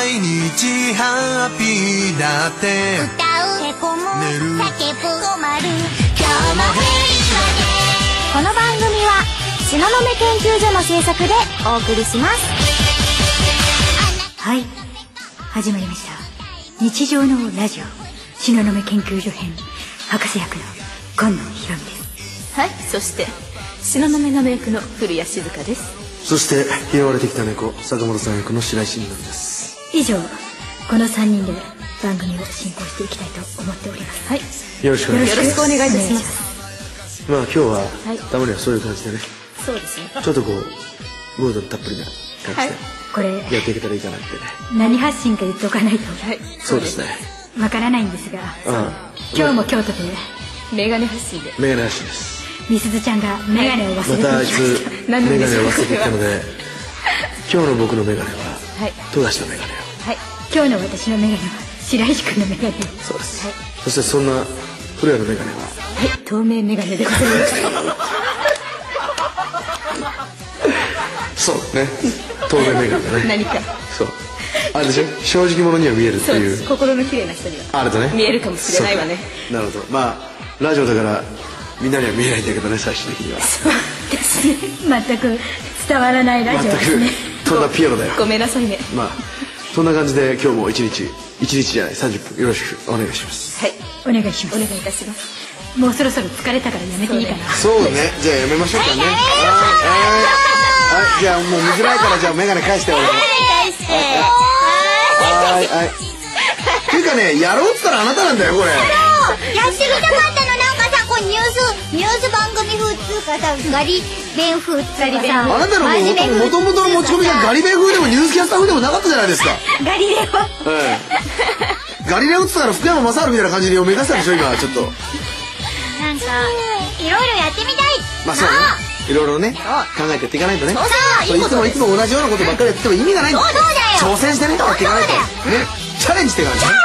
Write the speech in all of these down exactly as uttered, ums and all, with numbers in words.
毎日ハッピーだって歌うへこむ叫ぶ困る今日も平和でこの番組は東雲研究所の制作でお送りします。 はい、始まりました。日常のラジオ東雲研究所編、博士役の今野ひろみです。 はい、そして東雲鍋役の古谷静香です。 そして拾われてきた猫坂本さん役の白石みのりです。 以上、このさんにんで番組を進行していきたいと思っております。 はい、 よろしくお願いします。 よろしくお願いいたします。 まあ今日は、 はい、 たまにはそういう感じでね、 そうですね、 ちょっとこうムードたっぷりな感じで、はい、 これやっていけたらいいかなってね。 何発信か言っておかないと、 はい、 そうですね、 わからないんですが、 ああ今日も京都でメガネ発信でメガネ発信です。 みすずちゃんがメガネを忘れていまたあいつメガネを忘れてきたので今日の僕のメガネは富樫のメガネを、 はい、今日の私のメガネは白石君のメガネを、 そうです、はい、そしてそんな古谷のメガネは、 はい、透明メガネでございますそうね、透明メガネだね何かそうあれでしょ、正直者には見えるっていう、 心の綺麗な人にはあれとね見えるかもしれないわね。 なるほど、まあラジオだからみんなには見えないんだけどね、最終的にはそうですね、全く伝わらないラジオですね。 全くとんだピエロだよ。 ごめんなさいね。 まあそんな感じで今日も一日一日じゃないさんじゅっぷんよろしくお願いします。 はい、 お願いします。 お願いいたします。 もうそろそろ疲れたからやめていいかな。 そうね、じゃあやめましょうかね。はいはい、じゃあもう見づらいから、じゃあメガネ返して俺も。 返してはいはい。っていうかね、やろうっつったらあなたなんだよこれ。 やってみたかったの。なんかさ、こうニュースニュース番組風っつうかさ、ガリ弁風っつうかさ、 あなたのもともとの持ち込みがガリ弁風でもニュースキャスター風でもなかったじゃないですか。 ガリレオ、 ええ、ガリレオっつったら福山雅治みたいな感じで目指したでしょ今ちょっと。 なんかいろいろやってみたい。 まあそうね、いろいろね考えてやっていかないとね。 そういつもいつも同じようなことばっかりやってても意味がないんだ。挑戦してねやっていかないとね、チャレンジしていかないとね。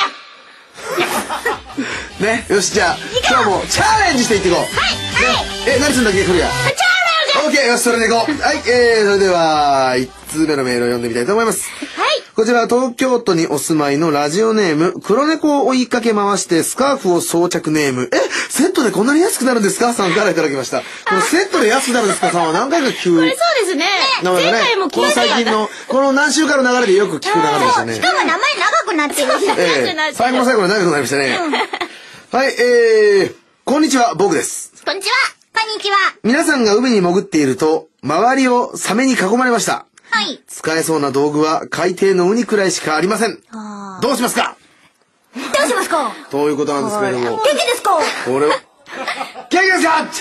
ね、よし、じゃあ今日もチャレンジしていっていこう。はいはい。え、何するんだっけ、クリア。チャレンジ。オッケー、よし、それでいこう。はい、えー、それではいちつうめのメールを読んでみたいと思います。 はい。 こちらは東京都にお住まいのラジオネーム黒猫を追いかけ回してスカーフを装着ネーム、え、セットでこんなに安くなるんですかさんからいただきました。このセットで安くなるんですかさんは何回か聞く。 これそうですね。前回も聞いた。 この最近のこの何週間の流れでよく聞く流れでしたね。 しかも名前長くなってるし、 えー、最後の最後で長くなりましたね。はい、えー、こんにちは、僕です。 こんにちは。こんにちは。 皆さんが海に潜っていると周りをサメに囲まれました。 はい。 使えそうな道具は海底のウニくらいしかありません。どうしますか？ どうしますか？ ということなんですけれども。 元気ですか？ これは元気ですか？元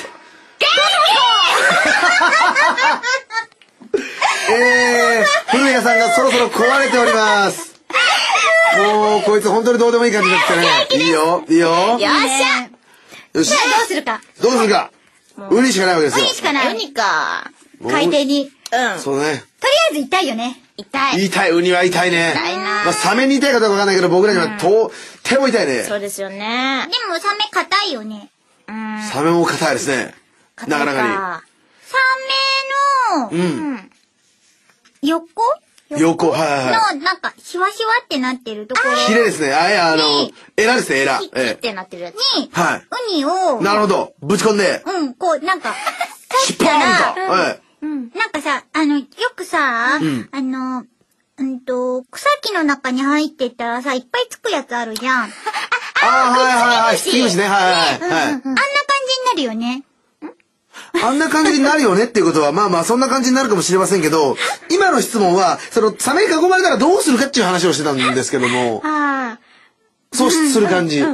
気えー、古谷さんがそろそろ壊れております。もうこいつ本当にどうでもいい感じになってきたね。いいよいいよ。 よっしゃ。 よし。 じゃあどうするか。 どうするか。ウニしかないわけですよ。 ウニしかない。 ウニか。 海底に。 うん。 そうね。 とりあえず痛いよね。痛い。 痛い、ウニは痛いね。 痛いな。 まあサメに痛いかどうかわかんないけど僕らにはと手も痛いね。 そうですよね。 でもサメ硬いよね。 うん。 サメも硬いですね。なかなかに。 サメの、うん。横？ 横、はいはいはい。 の、なんか、シワシワってなってるところ。 ヒレですね。あ、いや、あの、エラですね、エラ。 ええ。ってなってるやつ。 に、 はい。 ウニを。 なるほど。ぶち込んで。 うん、こう、なんか、 シュポーンと。はい。 うん。なんかさ、あの、よくさ、うん、あの、うんと、草木の中に入ってったらさ、いっぱいつくやつあるじゃん。ああ、はいはいはい。ひつき虫ね。はいはいはい。あんな感じになるよね。 あんな感じになるよねっていうことは、まあまあそんな感じになるかもしれませんけど、今の質問は、その、サメに囲まれたらどうするかっていう話をしてたんですけども、そうする感じ。うん。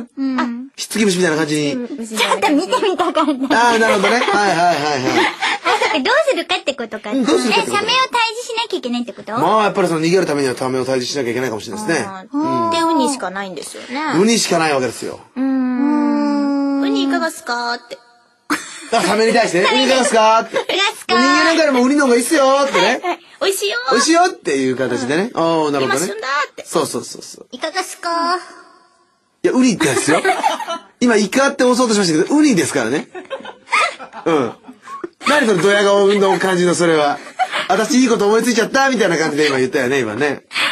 ひつき虫みたいな感じに。 ちょっと見てみたかった。 ああ、なるほどね。はいはいはいはい。 あ、どうするかってことか。どうするかってこと。え、サメを退治しなきゃいけないってこと？ まあやっぱりその逃げるためにはサメを退治しなきゃいけないかもしれないですね。 で、ウニしかないんですよね。 ウニしかないわけですよ。 うん。ウニいかがっすかって。 あ、サメに対してね、ウニいかがっすかって。人間なんかよりもウニの方がいいっすよってね。 美味しいよ。 美味しいよっていう形でね。ああ、なるほどね。 今旬だって。 そうそうそうそう。 いかがっすか？ いや、ウニってですよ。今、イカって押そうとしましたけど、ウニですからね。うん。何そのドヤ顔の感じのそれは。私いいこと思いついちゃったみたいな感じで今言ったよね、今ね。 いや、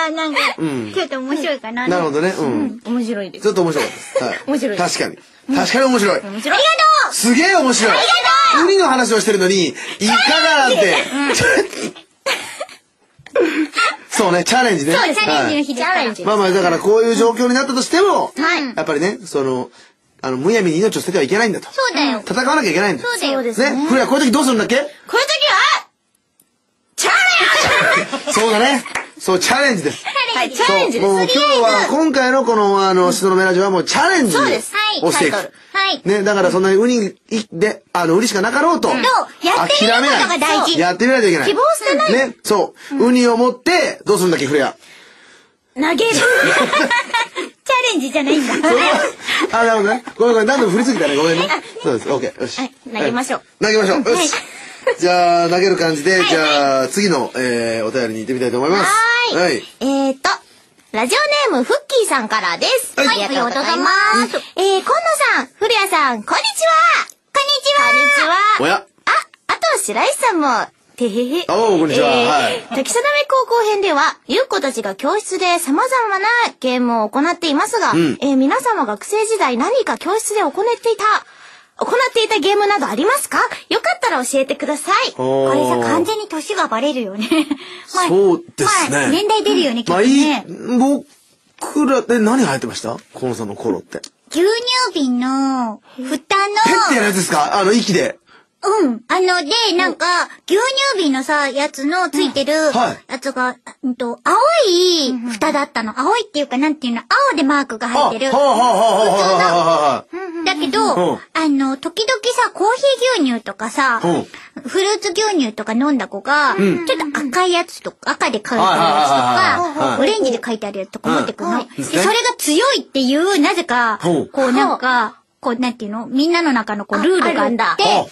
あ、なんか、ちょっと面白いかな。 なるほどね。うん。 面白いです。 ちょっと面白かったです。はい。 面白い。 確かに。確かに面白い。 面白い。 ありがとう。 すげえ面白い。ありがとう。ウニの話をしてるのに、イカだなんて。そうね、チャレンジね。 そう、チャレンジの日ですから。 まあまあ、だからこういう状況になったとしても、やっぱりね、その、あの、むやみに命を捨ててはいけないんだと。 そうだよ。 戦わなきゃいけないんだ。 そうだよ。 ね。フレア、こういう時どうするんだっけ？こういう時は、チャレンジそうだね。そう、チャレンジです。 はい、チャレンジです。 もう今日は、今回のこの、あの、しののめラジオはもうチャレンジをしていく。 はい。 ね、だからそんなにウニで、あの、ウニしかなかろうと。 やってみることが大事。 やってみないといけない。 希望捨てない。 ね、そう。ウニを持って、どうするんだっけ、フレア。 投げる。チャレンジじゃないんだ。 あ、なるほどね。ごめんごめん、何度も振りすぎたね。ごめんね。そうです。オッケー。よし。 投げましょう。 投げましょう。よし。じゃあ、投げる感じで、じゃあ、次の、えー、お便りに行ってみたいと思います。 はい。えーと、ラジオネーム、フッキーさんからです。 はい。 ありがとうございます。えー、今野さん、古谷さん、こんにちは。こんにちは。こんにちは。 おや。 あ、あと、白石さんも、てへへ。 おー、こんにちは。はい。 滝定め高校編では、ゆう子たちが教室で様々なゲームを行っていますが、えー、皆様学生時代何か教室で行っていた、行っていたゲームなどありますか？よかったら教えてください。これさ、完全に年がバレるよね。 まあ、そうですね。 まあ、年代出るよね、 まあいい、僕らで何流行ってました河野さんの頃って。 牛乳瓶の、蓋の。ペッてやるやつですか？あの、息で。 うん。あの、で、なんか、牛乳瓶のさ、やつのついてる、やつが、うんと、青い蓋だったの。青いっていうか、なんていうの、青でマークが入ってる。 はあはあはあはあ。 だけど、あの、時々さ、コーヒー牛乳とかさ、フルーツ牛乳とか飲んだ子が、ちょっと赤いやつとか、赤で書いてあるやつとか、オレンジで書いてあるやつとか持ってくるの。で、それが強いっていう、なぜか、こうなんか、こう、なんていうの？みんなの中のこうルールがあって、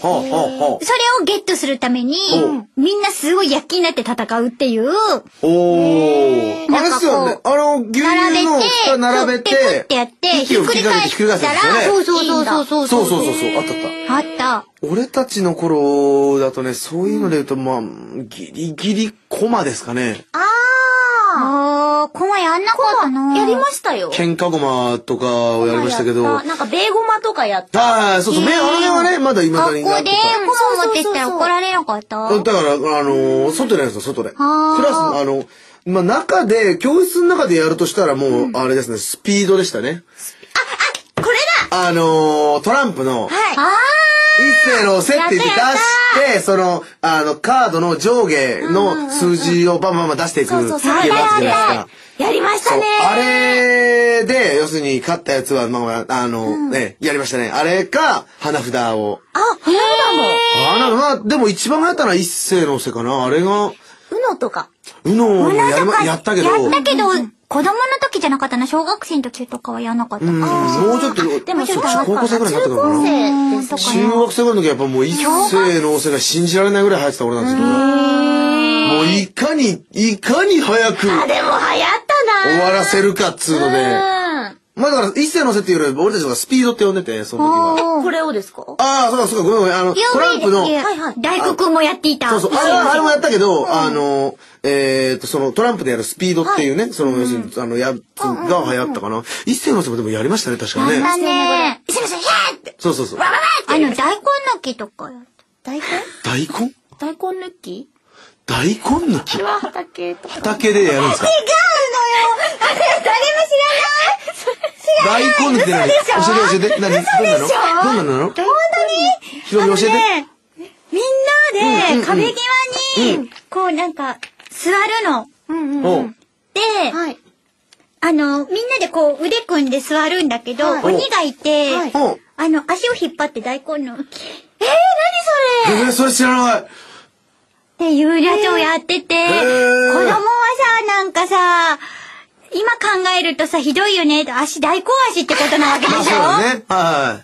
それをゲットするために、みんなすごい躍起になって戦うっていう。 おー。あれっすよね。あの、牛乳の蓋並べて、 ってやって、 息を吹きかけてひっくり返すんですよね。 そうそうそうそうそう。 そうそうそうそう。あったあった。 あった。 俺たちの頃だとね、そういうので言うと、まあ、ギリギリコマですかね。 ああ、コマやんなかったな。 やりましたよ。 喧嘩ゴマとかをやりましたけど。 なんかベーゴマとかやった。 ああ、そうそう。あの辺はね、まだ未だに。 学校でコマ持ってったら怒られなかった？ だから、あの、外でやるんですよ、外で。クラス、あの、まあ、中で、教室の中でやるとしたらもう、あれですね、スピードでしたね。 あ、あ、これだ！ あの、トランプの。 はい。あ一斉の押せって言って出して、その、あの、カードの上下の数字をバンバンバン出していくゲームあったじゃないですか。 やりましたね。 あれで、要するに勝ったやつは、まあ、あの、ね、やりましたね。あれか、花札を。 あ、花札も。 花札、まあ、でも一番流行ったのは一斉の押せかな。あれが。 うのとか。 うのややったけど。 やったけど、子供の時じゃなかったな。小学生の時とかはやらなかった。もうちょっと、 でも高校生ぐらいになったかな。 中高生ですかね。 中学生ぐらいの時はやっぱもう一斉の押せが信じられないぐらい流行ってた俺なんですけど。もういかに、いかに早く。 あ、でも流行ったな。 終わらせるかっつうので。まあだから一斉のせっていうより俺たちがスピードって呼んでて、その時は。 え、これをですか？ ああ、そうかそうか、ごめんごめん。あの、トランプの。 はいはい。大黒君もやっていた。 そうそう。あれは、あれもやったけど、あの、えっと、そのトランプでやるスピードっていうね、その、要するに、あの、やつが流行ったかな。一斉のせもでもやりましたね、確かにね。 やったね。一斉のせ、ヒャーって。 そうそうそう。 あの、大根抜きとかやった。大根？ 大根？ 大根抜き？ 大根抜き？ これは畑とか。 畑でやるんですか？ 違うのよ。あれ、誰も知らない。 大根抜きって何？教えて教えて。何？どんなの？どんなの？ 本当に？ ひろみ教えて。 みんなで壁際に、こうなんか、座るの。で、あの、みんなでこう腕組んで座るんだけど、鬼がいて、あの、足を引っ張って大根抜き。えー、何それ？ えー、それ知らない。 っていうやつをやってて、子供はさ、なんかさ、今考えるとさ、ひどいよね。足、大根足ってことなわけでしょ？ そうだね。はい。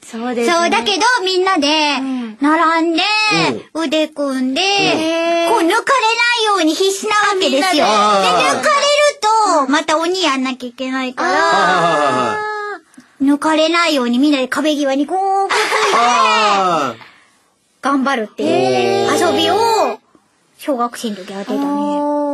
そうですね。そう、だけど、みんなで、並んで、腕組んで、こう、抜かれないように必死なわけですよ。で、抜かれると、また鬼やんなきゃいけないから、抜かれないようにみんなで壁際にこう、くっついて、頑張るっていう遊びを、小学生の時やってたね。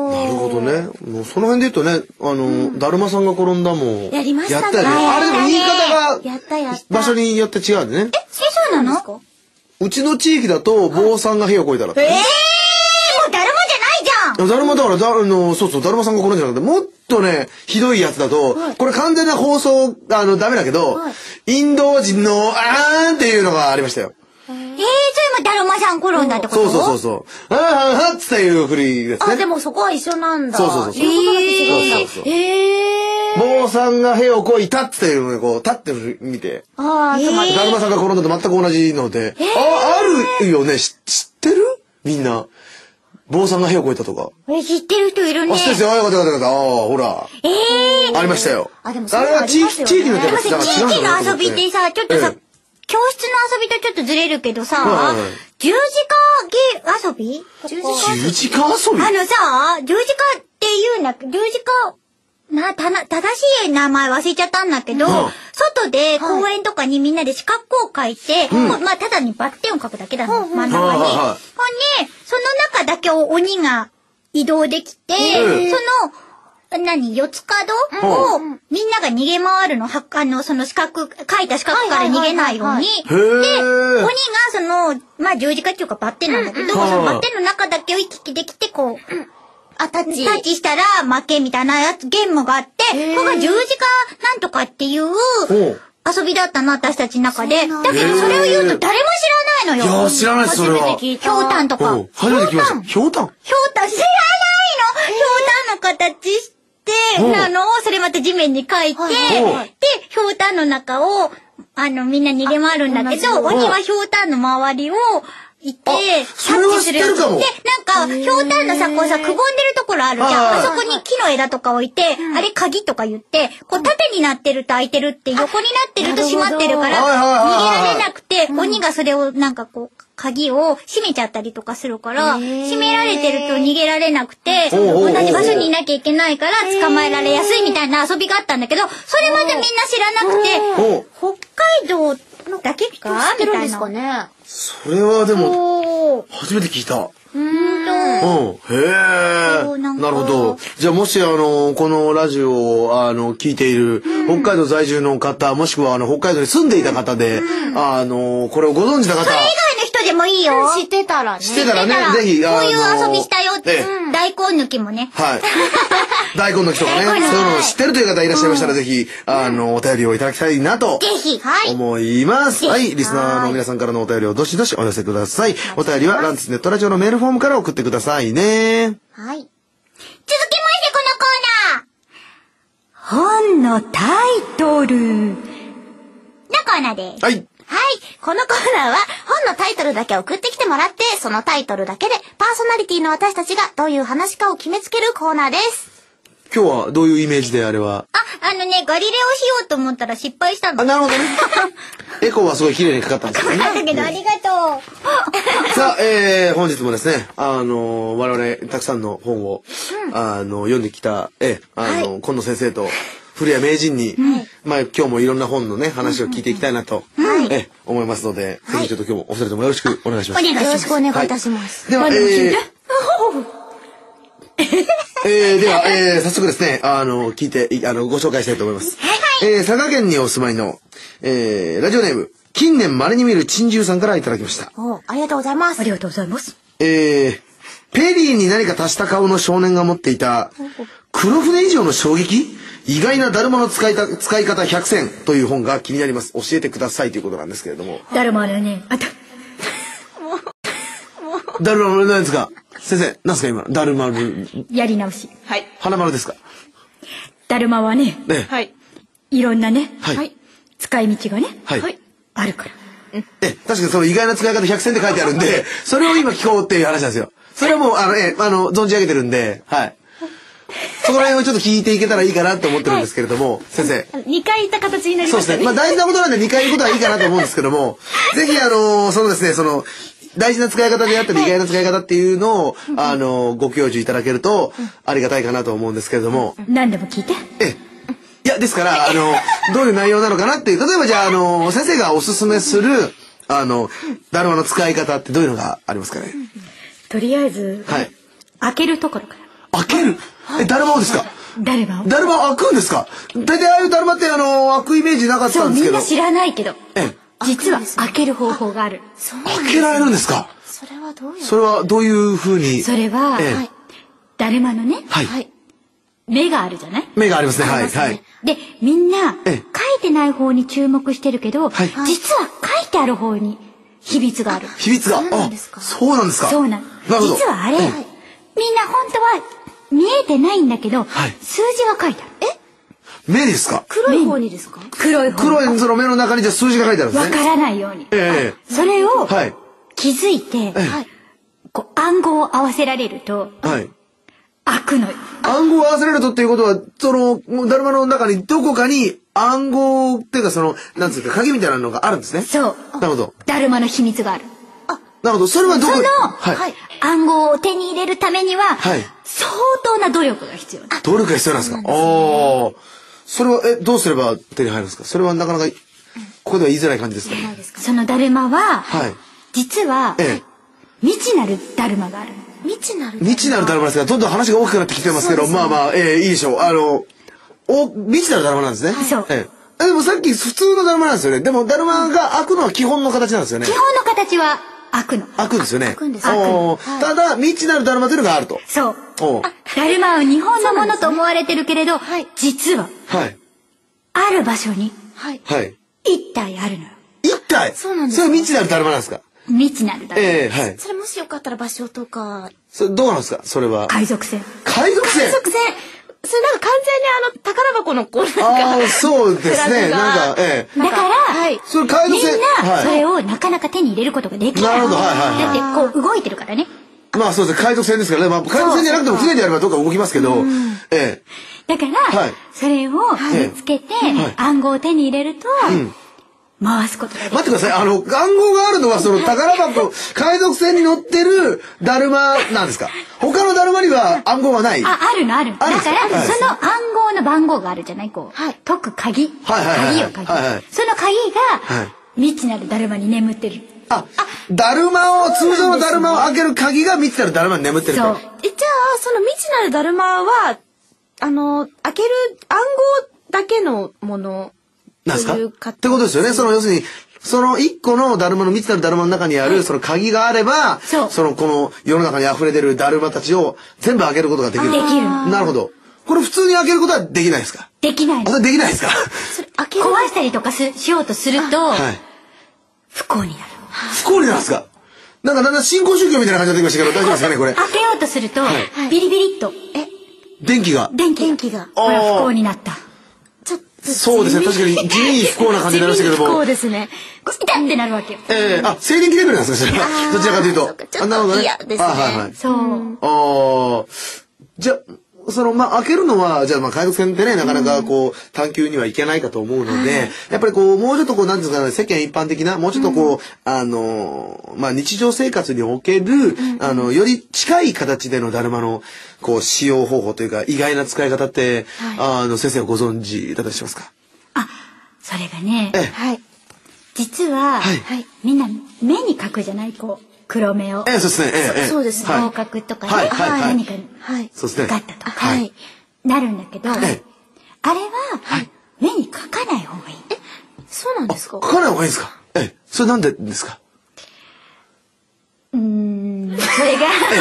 なるほどね。もうその辺で言うとね、あの、だるまさんが転んだも。 やりましたね。 やったよね。あれでも言い方やったやった。 が場所によって違うんでね。 え、そうなの？ うちの地域だと、坊さんが火を越えたら。 ええー、もうだるまじゃないじゃん。 だるまだから、だ、あの、そうそう、だるまさんが転んじゃなくて、もっとね、ひどいやつだと、これ完全な放送、あの、ダメだけど、インド人の、あーんっていうのがありましたよ。 ええー、それもだるまさん転んだってこと？ そうそうそうそう。あーはーはーっていうふりですね。 あ、でもそこは一緒なんだ。 そうそうそうそう。 えー、 そうそうそう。 えー。 坊さんが屁をこいたっていうのをこう、立って見て。 ああ、えー、 だるまさんが転んだと全く同じので。えー、あ、あるよね。知ってる？みんな。坊さんが屁をこいたとか。 え、知ってる人いるね。 あ、知ってる人、あ、よかったよかった。ああ、ほら。 ええー。 ありましたよ。 あ、でもそれは地域、地域の地域の遊びってさ、ちょっとさ、教室の遊びとちょっとずれるけどさ、十字架ゲー遊び？ 十字架遊び？ あのさ、十字架っていうんだ、十字架、な、たな、正しい名前忘れちゃったんだけど、外で公園とかにみんなで四角を書いて、まあ、ただにバッテンを書くだけだの、真ん中に。ほんで、その中だけを鬼が移動できて、その、何四つ角をみんなが逃げ回るの、はあの、その四角、書いた四角から逃げないように。で、鬼がその、まあ十字架っていうかバッテンなんだけど、そのバッテンの中だけを行き来できて、こう、あ、タッチ。タッチしたら負けみたいなやつ、ゲームがあって、これが十字架なんとかっていう遊びだったの、私たちの中で。だけどそれを言うと誰も知らないのよ。 いや、知らないです、それは。 初めて聞いた。ひょうたんとか。 初めて聞きました。ひょうたん？ ひょうたん知らないの。ひょうたんの形して、なのをそれまた地面に書いて、で、ひょうたんの中を、あの、みんな逃げ回るんだけど、鬼はひょうたんの周りを、行って、 タッチするやつ。で、 なんか、ひょうたんのさ、こうさ、くぼんでるところあるじゃん。あそこに木の枝とか置いて、あれ鍵とか言って、こう縦になってると開いてるって、横になってると閉まってるから、逃げられなくて、鬼がそれをなんかこう、鍵を閉めちゃったりとかするから、閉められてると逃げられなくて、同じ場所にいなきゃいけないから捕まえられやすいみたいな遊びがあったんだけど、それまでみんな知らなくて、北海道だけかみたいな。 それはでも、初めて聞いた。うん。へえ。なるほど。じゃあもしあの、このラジオをあの、聞いている北海道在住の方、もしくはあの、北海道に住んでいた方で、あの、これをご存知の方。 それ以外の人でもいいよ。 知ってたらね。 知ってたらね、ぜひ、 こういう遊びしたよって。大根抜きもね。 はい。大根抜きとかね、そういうのを知ってるという方いらっしゃいましたら、ぜひ、あの、お便りをいただきたいなと。 ぜひ、はい。 思います。はい。リスナーの皆さんからのお便りをどしどしお寄せください。お便りは、ランツネットラジオのメールフォームから送ってくださいね。 はい。続きまして、このコーナー。本のタイトル。 のコーナーです。 はい。 はい。このコーナーは本のタイトルだけ送ってきてもらって、そのタイトルだけでパーソナリティの私たちがどういう話かを決めつけるコーナーです。 今日はどういうイメージであれは？ あ、あのね、ガリレオしようと思ったら失敗したの。 あ、なるほどね。エコーはすごい綺麗にかかったんですよね。 だけどありがとう。 さあ、えー、本日もですね、あのー、我々たくさんの本を、うん、あの読んできた、え、あのー、はい、今野先生と古谷名人に、はい、まあ今日もいろんな本のね話を聞いていきたいなと、はい、え思いますので、はい、ぜひちょっと今日もお二人ともよろしくお願いします。 お願いします。 よろしくお願いいたします。 はい、では、えーえー、では、えー、早速ですね、あの、聞いて、あの、ご紹介したいと思います。はいはい。えー、佐賀県にお住まいの、えー、ラジオネーム、近年稀に見る珍獣さんからいただきました。 お、ありがとうございます。 ありがとうございます。 えー、ペリーに何か足した顔の少年が持っていた、黒船以上の衝撃？意外なだるまの使いた、使い方百選という本が気になります。教えてくださいということなんですけれども。 だるまのね、あと。 だるまの何ですか？先生、何ですか今？だるまる。 やり直し。 はい。 花丸ですか？ だるまはね。 ね。 はい。 いろんなね。 はい。 使い道がね。 はい。 あるから。 え、確かにその意外な使い方百選って書いてあるんで、それを今聞こうっていう話なんですよ。それはもう、あの、え、あの、存じ上げてるんで、はい。そこら辺をちょっと聞いていけたらいいかなと思ってるんですけれども、先生。 にかい言った形になりましたね。 そうですね。まあ大事なことなんでにかい言うことはいいかなと思うんですけども、ぜひあの、そのですね、その、大事な使い方であったり意外な使い方っていうのを、あの、ご教授いただけると、ありがたいかなと思うんですけれども。 何でも聞いて。 え、いや、ですから、あの、どういう内容なのかなっていう、例えばじゃあ、あの、先生がおすすめする、あの、だるまの使い方ってどういうのがありますかね。 とりあえず、 はい。 開けるところから。 開ける。え、だるまをですか？ だるまを。 だるま開くんですか？大体ああいうだるまってあの、開くイメージなかったんですけど。 そう、みんな知らないけど。 ええ。 実は開ける方法がある。 開けられるんですか？ それはどういうそれはどういう風に？ それは、 ええ、 だるまのね、 はい。 目があるじゃない？ 目がありますね。はい。はい。 で、みんな、 ええ、 書いてない方に注目してるけど、 はい、 実は書いてある方に秘密がある。 秘密が、あ、そうなんですか。 そうなん。 なるほど。 実はあれ、 ええ、 みんな本当は見えてないんだけど、 はい、 数字は書いてある。 え？目ですか？ 黒い方にですか？ 黒い方。 黒いその目の中にじゃ数字が書いてあるんですね。 わからないように。 ええ。 それをはい、 気づいて、こう暗号を合わせられると、 はい。 開くのよ。 暗号を合わせられるとっていうことは、その、だるまの中にどこかに暗号っていうかその、なんつうか、鍵みたいなのがあるんですね。 そう。 なるほど。 だるまの秘密がある。 なるほど。それはどこその、 はい、 暗号を手に入れるためには、 はい、 相当な努力が必要。 努力が必要なんですか？ああ。それは、え、どうすれば手に入るんですか？それはなかなか、ここでは言いづらい感じですか？ そのだるまは、 はい、 実は、 ええ、 未知なるだるまがある。 未知なる未知なるだるまですが、どんどん話が大きくなってきてますけど、まあまあ、ええ、いいでしょう。あの、お、未知なるだるまなんですね。 そう。 ええ。でもさっき普通のだるまなんですよね。でもだるまが開くのは基本の形なんですよね。 基本の形は開くの。 開くんですよね。 開くんです。 おー、ただ、未知なるだるまというのがあると。 そう。 おー。 だるまは日本のものと思われてるけれど、実は、 はい。 ある場所に、 はい。 はい。 一体あるのよ。 一体？ そうなんですか？ それは未知なるだるまなんですか？ 未知なるだるま。 ええ、はい。 それもしよかったら場所とか。 それどうなんですか？それは。 海賊船。 海賊船？ 海賊船。それなんか完全にあの宝箱のこうなんか。 ああ、そうですね。なんか、ええ。 だから、 はい。 それ海賊みん船。 な、それをなかなか手に入れることができない。 なるほど、はいはいはい。 だって、こう動いてるからね。 まあそうですね。海賊船ですからね。まあ海賊船じゃなくても船でやればどっか動きますけど、ええ。 だから、 はい、 それを見つけて、 はい、 暗号を手に入れると、 うん、 回すことができる。 待ってください。あの、暗号があるのはその宝箱、海賊船に乗ってるだるまなんですか？他のだるまには暗号はない？ あ、あるのあるの。だから、 はい、 その暗号の番号があるじゃないこう。はい、解く鍵。 はいはいはい、 鍵を鍵、はいはい。その鍵が、はい、未知なるだるまに眠ってる。 あ、だるまを、通常のだるまを開ける鍵が未知なるだるまに眠ってると。 そう。え、じゃあ、その未知なるだるまは、あの、開ける暗号だけのものなんですか？ってことですよね。その要するに、その一個のだるまの未知なるだるまの中にあるその鍵があれば、そのこの世の中に溢れ出るだるまたちを全部開けることができる。 できる。 なるほど。これ普通に開けることはできないですか？ できない。 あ、それできないですか？ それ開ける。壊したりとかししようとすると、はい、不幸になる。 不幸になるんですか？なんかだんだん新興宗教みたいな感じになってきましたけど、大丈夫ですかねこれ。 開けようとすると、はい、ビリビリっと。え電気が。 電気電気が。これは不幸になった。 ちょっとそうですね。確かに地味に不幸な感じになりましたけども。 不幸ですね。 痛ってなるわけよ。 ええー、あ、静電気レベルなんですかそれは。どちらかというと。 ちょっと嫌ですね。 あ、はいはい。 そう。 ああ。じゃあ、その、まあ、開けるのは、じゃあ、まあ、海賊船ってね、なかなかこう、探求にはいけないかと思うので、やっぱりこう、もうちょっとこう、なんですかね、世間一般的な、もうちょっとこう、あの、まあ、日常生活における、あの、より近い形でのだるまの、こう、使用方法というか、意外な使い方って、あの、先生はご存知だったりしますか？ あ、それがね、 はい。 実は、みんな目に描くじゃないこう。黒目を。 ええ、そうですね。ええ、 そうですね。 合格とかね。 はい、はい、 何かにそうですね。 受かったとか。はい。なるんだけど、あれは、目に描かない方がいい。 え、そうなんですか？ 描かない方がいいんですか？ええ、それなんでですか？ うーん、それが、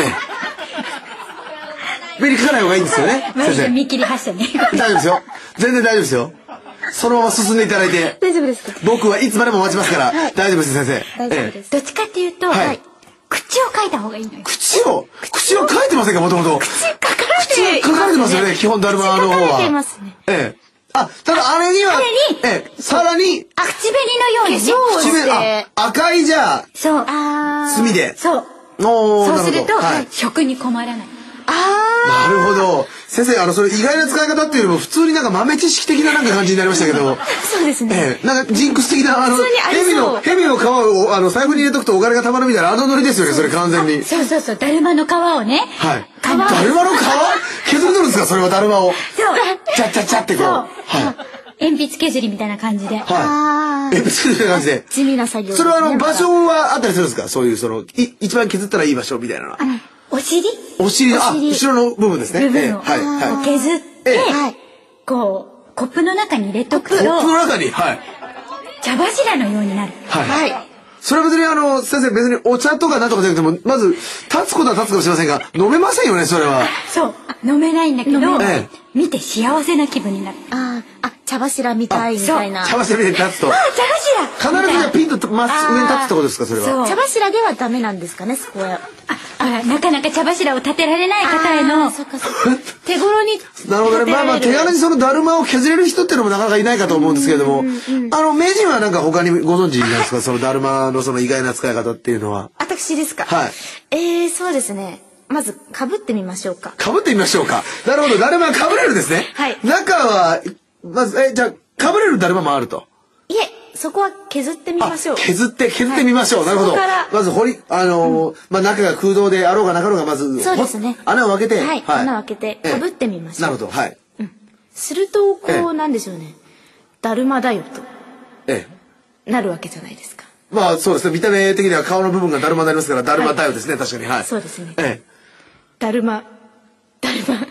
目に描かない方がいいんですよね。 先生。見切り発車ね。 大丈夫ですよ。全然大丈夫ですよ。そのまま進んでいただいて。 大丈夫ですか？ 僕はいつまでも待ちますから。大丈夫です、先生。 大丈夫です。 どっちかっていうと、口を描いた方がいいのよ。 口を口を描いてませんか、もともと。 口書かれて書かれてますよね、基本だるまの方は。 書かれてますね。 ええ。あ、ただあれには、ええ、さらに、 あ、口紅のようにね。 口紅、あ、赤いじゃあ、 そう。 墨で。 そう。 おー、 そうすると、食に困らない。 なるほど。先生、あの、それ意外な使い方っていうよりも、普通になんか豆知識的ななんか感じになりましたけど。 そうですね。 ええ、なんかジンクス的な、あの、蛇の、蛇の皮を、あの、財布に入れとくとお金が貯まるみたいな、あのノリですよね、それ完全に。 そうそうそう、だるまの皮をね。 はい。だるまの皮削り取るんですか、それはだるまを。そう。チャッチャッチャってこう。はい。 鉛筆削りみたいな感じで。 はい。鉛筆削りみたいな感じで。 地味な作業。 それはあの、場所はあったりするんですか、そういう、その、い、一番削ったらいい場所みたいな。 おお尻お尻、あ、後ろの部分ですね。 部分をはいは削って、 はい。 こう、コップの中に入れとくと、 い。コップの中に、はい。 茶柱のようになる。 はい。はい。それは別にあの、先生別にお茶とかなんとかじゃなくても、まず、立つことは立つかもしれませんが、飲めませんよね、それは。 そう。飲めないんだけど、 ええ、 見て幸せな気分になる。 ああ、茶柱みたいみたいな。 茶柱みたいに立つと。 あ、茶柱必ずピンとまっすぐ上に立つってことですか、それは。 茶柱ではダメなんですかね、そこは。 あ、なかなか茶柱を立てられない方への手頃に。 なるほどね。まあまあ手軽にそのだるまを削れる人っていうのもなかなかいないかと思うんですけれども、あの名人はなんか他にご存知なんですか、そのだるまのその意外な使い方っていうのは。 私ですか。 はい。 えー、そうですね。まず被ってみましょうか。 被ってみましょうか。なるほど、だるまは被れるですね。 はい。 中はまずえじゃあ被れるだるまもあると。 いえ。そこは削ってみましょう。 削って削ってみましょう。はい、なるほど。まず掘りあのーうん、まあ中が空洞であろうがなかろうがまずそうですね。 穴を開けて、 はい、はい、穴を開けて被ってみましょう。 なるほど、はい。 うん、するとこうなんでしょうね。だるまだよと、ええ、なるわけじゃないですか。 まあそうですね。見た目的には顔の部分がだるまになりますからだるまだよですね、はい、確かに、はい。 そうですね。 ええ、 だるまだるま。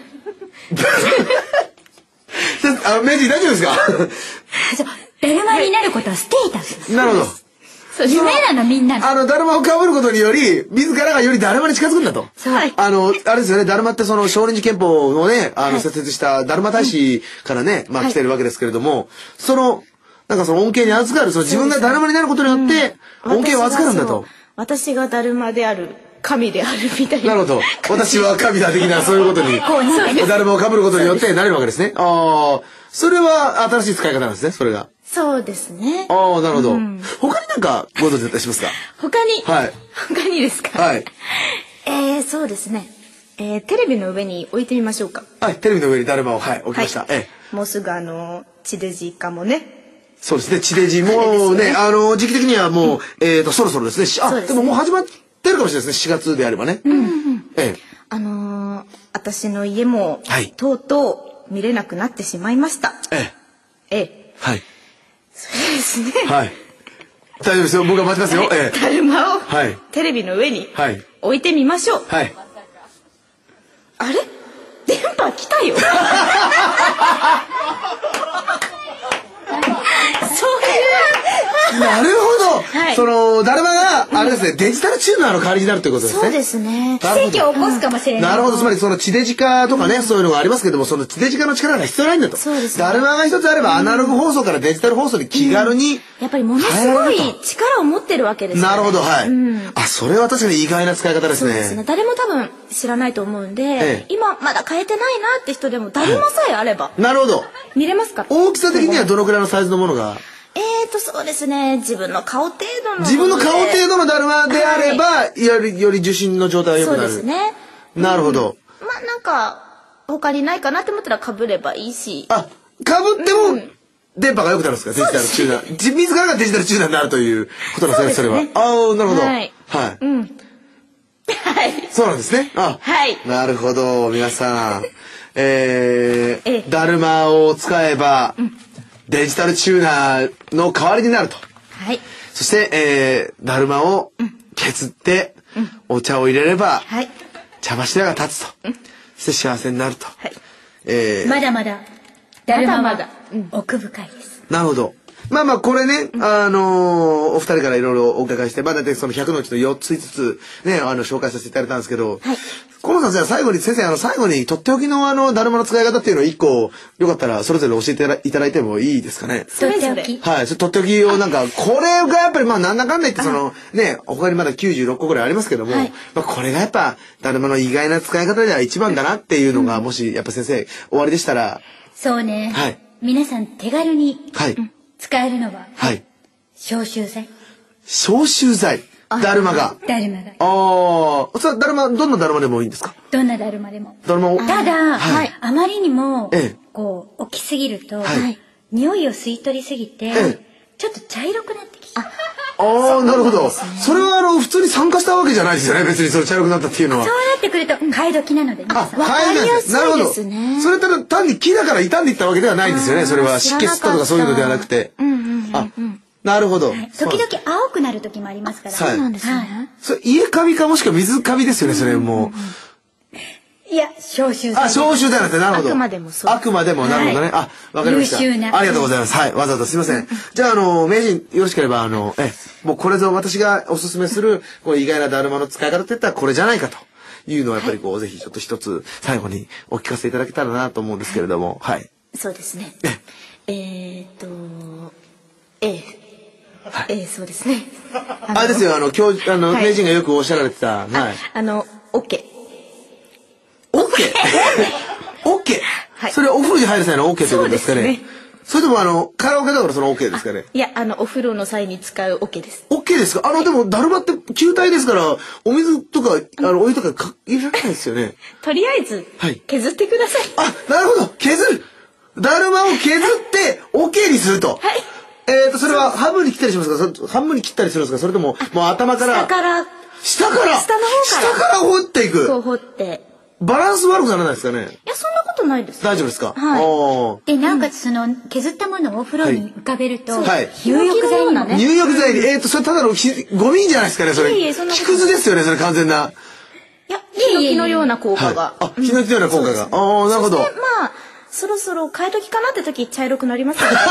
あの名人大丈夫ですか？ だるまになることはステータス。 なるほど。 夢なのみんなの。 あのだるまを被ることにより自らがよりだるまに近づくんだと。 はい。 あのあれですよね。だるまってその少林寺拳法のねあの設立しただるま大師からねまあ来てるわけですけれども、そのなんかその恩恵に預かるその自分がだるまになることによって恩恵を預かるんだと。 私がだるまである。神であるみたいな。 なるほど。私は神だ的なそういうことにだるまを被ることによってなれるわけですね。ああ、それは新しい使い方なんですね。それが。 そうですね。 ああ、なるほど。他になんかご存知だったりしますか？ 他に。 はい。 他にですか？ はい。 えー、そうですね。えー、テレビの上に置いてみましょうか。 はい、テレビの上にだるまをはい置きました。ええ。もうすぐあの地デジ化もね。 そうですね。地デジもね、あの時期的にはもうえっとそろそろですね。あ、でももう始まって出るかもしれないですね。しがつであればね。うんうん。ええ。あのー、私の家も、はい、とうとう見れなくなってしまいました。 ええ。ええ。 はい。 そうですね。 はい。大丈夫ですよ。僕は待ちますよ。ええ。 だるまを、はい、テレビの上に置いてみましょう。 はい。 あれ？電波来たよ。 なるほど、はい、そのだるまがあれですね、うん、デジタルチューナーの代わりになるということですね。 そうですね。 奇跡を起こすかもしれない。 なるほど、つまりその地デジ化とかね、うん、そういうのがありますけども、その地デジ化の力が必要ないんだと。 そうですね。 だるまが一つあればアナログ放送からデジタル放送に気軽に、うん、 やっぱりものすごい力を持ってるわけですよね。 なるほど、はい。うん、あ、それは確かに意外な使い方ですね。 そうですね。誰も多分知らないと思うんで、ええ、今まだ変えてないなって人でもだるまさえあれば、はい、 なるほど。 見れますか？ 大きさ的にはどのくらいのサイズのものが？ えーとそうですね、自分の顔程度の自分の顔程度のだるまであれば、はい、よりより受信の状態が良くなる。 そうですね。 なるほど。 うん、まあなんか他にないかなって思ったら被ればいいし。 あ、被っても、うん、電波が良くなるんですか？デジタルチューナー。自らがデジタルチューナーになるということなんですね。それは。ああ、なるほど。はい。はい。うん。はい。そうなんですね。あ、はい。なるほど、皆さん。えー、えだるまを使えば。うん、デジタルチューナーの代わりになると。はい。そして、えー、だるまを削って、うん、お茶を入れれば、はい、茶柱が立つと。うん、そして幸せになると。はい。 えー、まだまだ、だるままだ、奥深いです。 なるほど。まあまあこれね、あのー、お二人からいろいろお伺いして、まあ大体そのひゃくのうちのよっついつつね、あの紹介させていただいたんですけど、はい、河野さんじゃあ最後に先生あの最後にとっておきのあのだるまの使い方っていうのを一個よかったらそれぞれ教えていただいてもいいですかね。 とっておき。 はい、それとっておきをなんかこれがやっぱりまあなんだかんだ言ってそのね他にまだきゅうじゅうろっこぐらいありますけども、はい、まあこれがやっぱだるまの意外な使い方では一番だなっていうのが、うん、もしやっぱ先生終わりでしたら。 そうね。はい。皆さん手軽に。はい。使えるのは、はい、消臭剤。 消臭剤。だるまが。 だるまが。 ああ、それだるまどんなだるまでもいいんですか？ どんなだるまでも。 だるまを。 ただ、はい、あまりにも、ええ、こう大きすぎると、はい、匂いを吸い取りすぎて、ええ、ちょっと茶色くなってきちゃう。 ああ、なるほど。それはあの普通に参加したわけじゃないですよね。別にそれ茶色くなったっていうのは。 そうなってくると替え時なので。 あ、替えなんです。なるほど。それただ単に木だから傷んでいったわけではないんですよね。それは湿気吸ったとかそういうのではなくて。あ、 なるほど。 時々青くなる時もありますから。 そうなんですね。 それ家カビかもしくは水カビですよね、それもう。 いや、消臭剤。 あ、消臭剤なんて、なるほど。 あくまでもそう。 あくまでも、なるほどね。あ、わかりました。 優秀な。 ありがとうございます。はい、わざわざすいません。じゃあ、あの、名人、よろしければ、あの、え、もうこれぞ私がおすすめする、こう意外なだるまの使い方って言ったらこれじゃないかというのは、やっぱりこう、ぜひちょっと一つ、最後にお聞かせいただけたらなと思うんですけれども、はい。 そうですね。えっと、ええ。はい、ええ、そうですね。 あれですよ、あの、教授、あの、名人がよくおっしゃられてた、はい。 あの、オッケー。 オッケーオッケーそれお風呂に入る際のオッケーということですかね。それともあの、カラオケだからそのオッケーですかね。 いや、あの、お風呂の際に使うオッケーです。 オッケーですか。あの、でも、だるまって球体ですから、お水とか、あの、お湯とかか入れられないですよね。 とりあえず、削ってください。 あ、なるほど。削る。だるまを削って、オッケーにすると。はい。えっと、それは半分に切ったりしますか。半分に切ったりするんですか。それとも、もう頭から。 下から。 下から。 下の方から。 下から掘っていく。 こう掘って。 バランス悪くならないですかね。 いや、そんなことないです。 大丈夫ですか。 はい。で、なおかつその削ったものをお風呂に浮かべると、 はい。 入浴剤にね。 入浴剤に、えっと、それただのゴミじゃないですかね、それ。 いえいえ、そんな。 木くずですよね、それ完全な。 いや、ヒノキのような効果が。 あ、ヒノキのような効果が。ああ、なるほど。 まあ、そろそろ替え時かなって時、茶色くなりますよね。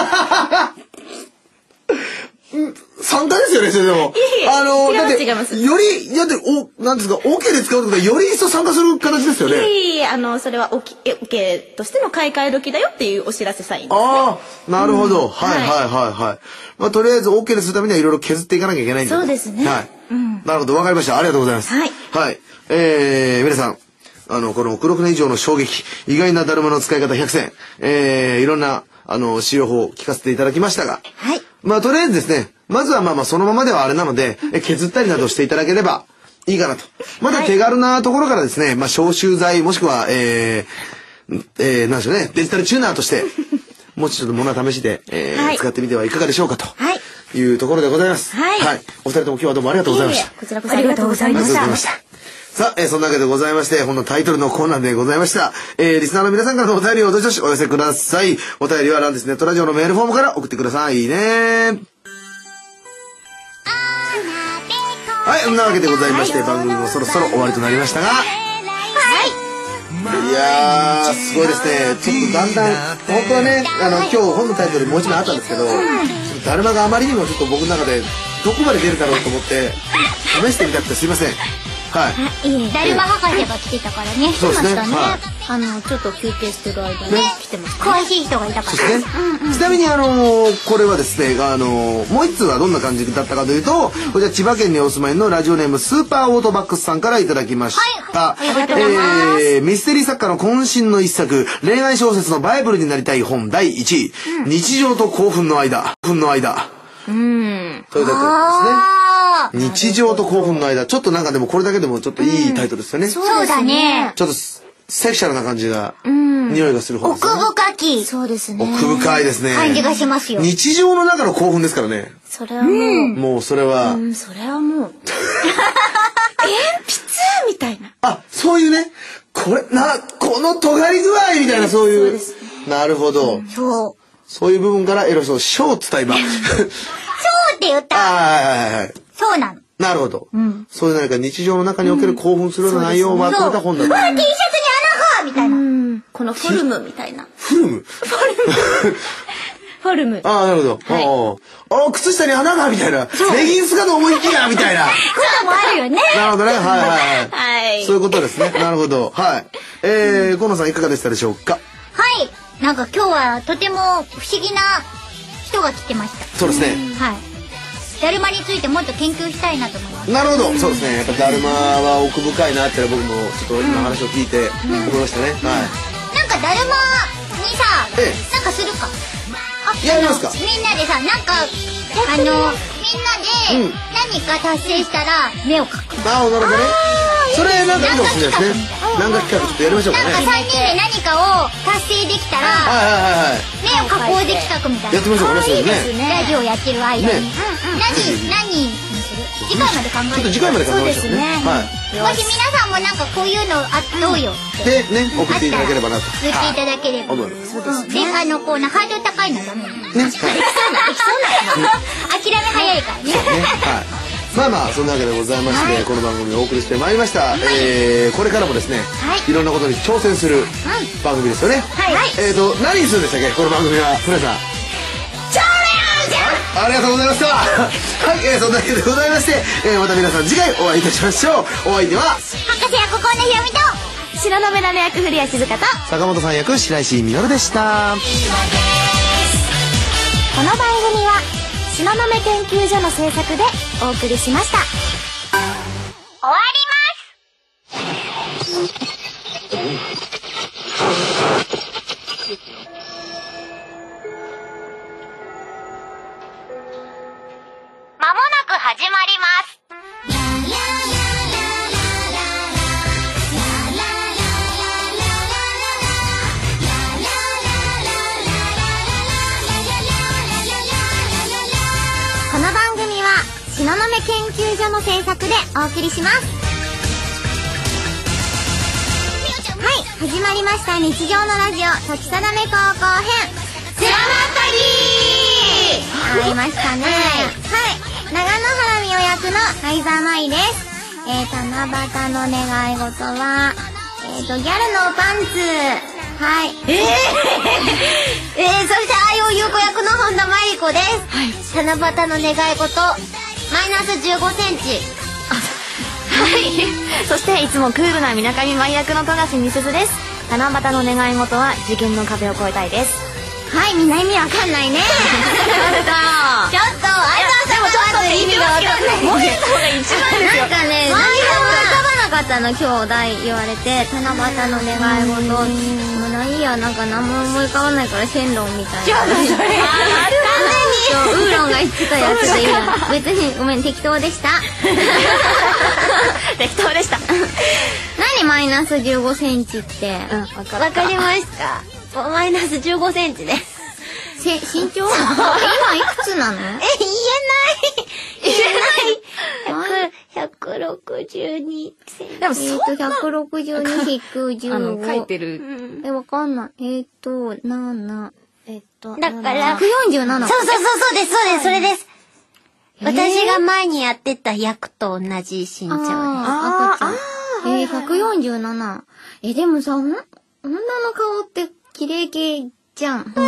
酸化ですよね、それでも。 あの、だって、より、だって、お、なんですか、オケで使うってことは、より一層酸化する形ですよね。 いえ、あの、それはオケとしての買い替え時だよっていうお知らせサインです。 ああ、なるほど。はいはいはいはい。まあ、とりあえず、オケにするためにはいろいろ削っていかなきゃいけないんだ。 そうですね。 はい。なるほど、わかりました。ありがとうございます。 はい。 はい。えー、皆さん。あの、この黒船以上の衝撃、意外なだるまの使い方ひゃくせん、えー、いろんな、あの、使用法を聞かせていただきましたが、 はい。 まあ、とりあえずですね、まずはまあまあ、そのままではあれなので、削ったりなどしていただければいいかなと。まだ手軽なところからですね、まあ、消臭剤、もしくは、えー、えー、なんでしょうね、デジタルチューナーとして、もうちょっと物試しで、えーはい、使ってみてはいかがでしょうかと。はい。いうところでございます。はい。はい。お二人とも今日はどうもありがとうございました。いえいえ、 こちらこそありがとうございました。ありがとうございました。 さあ、えー、そんなわけでございまして、本のタイトルのコーナーでございました。えー、リスナーの皆さんからのお便りをどしどしお寄せください。お便りはランディスネットラジオのメールフォームから送ってくださいね。はい、そんなわけでございまして、はい、番組もそろそろ終わりとなりましたが、はい。いやー、すごいですね。ちょっとだんだん、本当はね、あの、今日本のタイトルもう一枚あったんですけど、だるまがあまりにもちょっと僕の中で、どこまで出るだろうと思って、試してみたくてすいません。はい。 だるま博士が来てたからね。 そうですね。 あの、ちょっと休憩してる間に来てます。 詳しい人がいたから。 そうですね。ちなみにあの、これはですね、あの、もう一通はどんな感じだったかというと、こちら千葉県にお住まいのラジオネームスーパーオートバックスさんからいただきました。 はい。ありがとうございます。 えー、ミステリー作家の渾身の一作、恋愛小説のバイブルになりたい本だいいちい、日常と興奮の間、興奮の間。 うん。 というタイトルですね。日常と興奮の間。ちょっとなんかでもこれだけでもちょっといいタイトルですよね。 そうだね。 ちょっとセクシャルな感じが、匂いがする本ですね。 奥深き。 そうですね。 奥深いですね。 感じがしますよ。 日常の中の興奮ですからね。 それはもう。 もうそれは。 それはもう。鉛筆みたいな。 あ、そういうね。これ、な、この尖り具合みたいなそういう。なるほど。 そう。 そういう部分からエロスを小伝えば。小って言った。 はいはいはい。 そうなの。 なるほど。うん、そういう何か日常の中における興奮するような内容をまとめた本だと。 うわ、T シャツに穴がみたいな。 このフォルムみたいな。 フルムフォルム。フォルム。 ああ、なるほど。はい、ああ、靴下に穴がみたいな。レギンスかと思いきやみたいな。 こともあるよね。 なるほどね。はいはいはい。 はい。 そういうことですね。なるほど。はい。えー、河野さんいかがでしたでしょうか。 はい。なんか今日はとても不思議な人が来てました。 そうですね。 はい。だるまについてもっと研究したいなと思います。 なるほど。そうですね。やっぱだるまは奥深いなって僕もちょっと今話を聞いて思いましたね。はい。 なんかだるまにさ、なんかするか。 あ、やりますか。 みんなでさ、なんかあのみんなで何か達成したら目を描く。 ああ、なるほどね。それなんかいいかもしれないですね。なんか企画ちょっとやりましょうかね。 なんか三人で何かを達成できたら、 はいはいはいはい。 目を加工で企画みたいな。 やってみましょうかね、それね。 ラジオやってる間に。何何にする？ 次回まで考えて。 ちょっと次回まで考えましょうね。はい。 もし皆さんもなんかこういうのあどうよでね送っていただければなと。 言っていただければ。 思います。そうですであのこうなハードル高いのダメ。ね。できそうなできそうな。諦め早いからね。 はい。まあまあそんなわけでございまして、この番組をお送りしてまいりました。えこれからもですね、いろんなことに挑戦する番組ですよね。はい。えっと何するんでしたっけこの番組は船さん。ありがとうございました。はい、えー、そんなわけでございまして、えー、また皆さん次回お会いいたしましょう。お相手は博士役河野ひろみと東雲ラメ役古谷静香と坂本さん役白石稔でした。 この番組は東雲研究所の制作でお送りしました。 終わります。まもなく始まります。 この番組は東雲研究所の制作でお送りします。はい、始まりました日常のラジオ時定め高校編スラマッタリー。会いましたね。はい、長野原美代役の相沢舞です。えー、七夕の願い事はえーとギャルのパンツ。はい。えー、えー、そしてあよゆうこ役の本田真理子です。はい。七夕の願い事マイナスじゅうごセンチ。はい。そしていつもクールなみなかみ舞役の富樫美鈴です。七夕の願い事は受験の壁を越えたいです。はい、みんな意味わかんないね。ちょっと、ちょっと、あいさんもちょっと意味がわかんない。もう一個が一番ですよ。なんかね、何も浮かばなかったの、今日題言われて、七夕の願い事。もうないや、なんか何も思い浮かばないからシェンロンみたいな。違う、それ。完全に。ウーロンが言ってたやつでいいや。別に、ごめん、適当でした。適当でした。何マイナスじゅうごセンチって。うん、わかりました。マイナスじゅうごセンチです。せ、身長今いくつなの？え、言えない言えないひゃくろくじゅうにセンチ。でもそんな。えっと、ひゃくろくじゅうに引くじゅうご。あの、書いてる。え、わかんない。えっと、なな。えっと、だから、ひゃくよんじゅうなな。そうそうそう、そうです、そうです、それです。私が前にやってた役と同じ身長です。ああ、えー、ひゃくよんじゅうなな。え、でもさ、女の顔って、綺麗系じゃん。うん、じゃんって。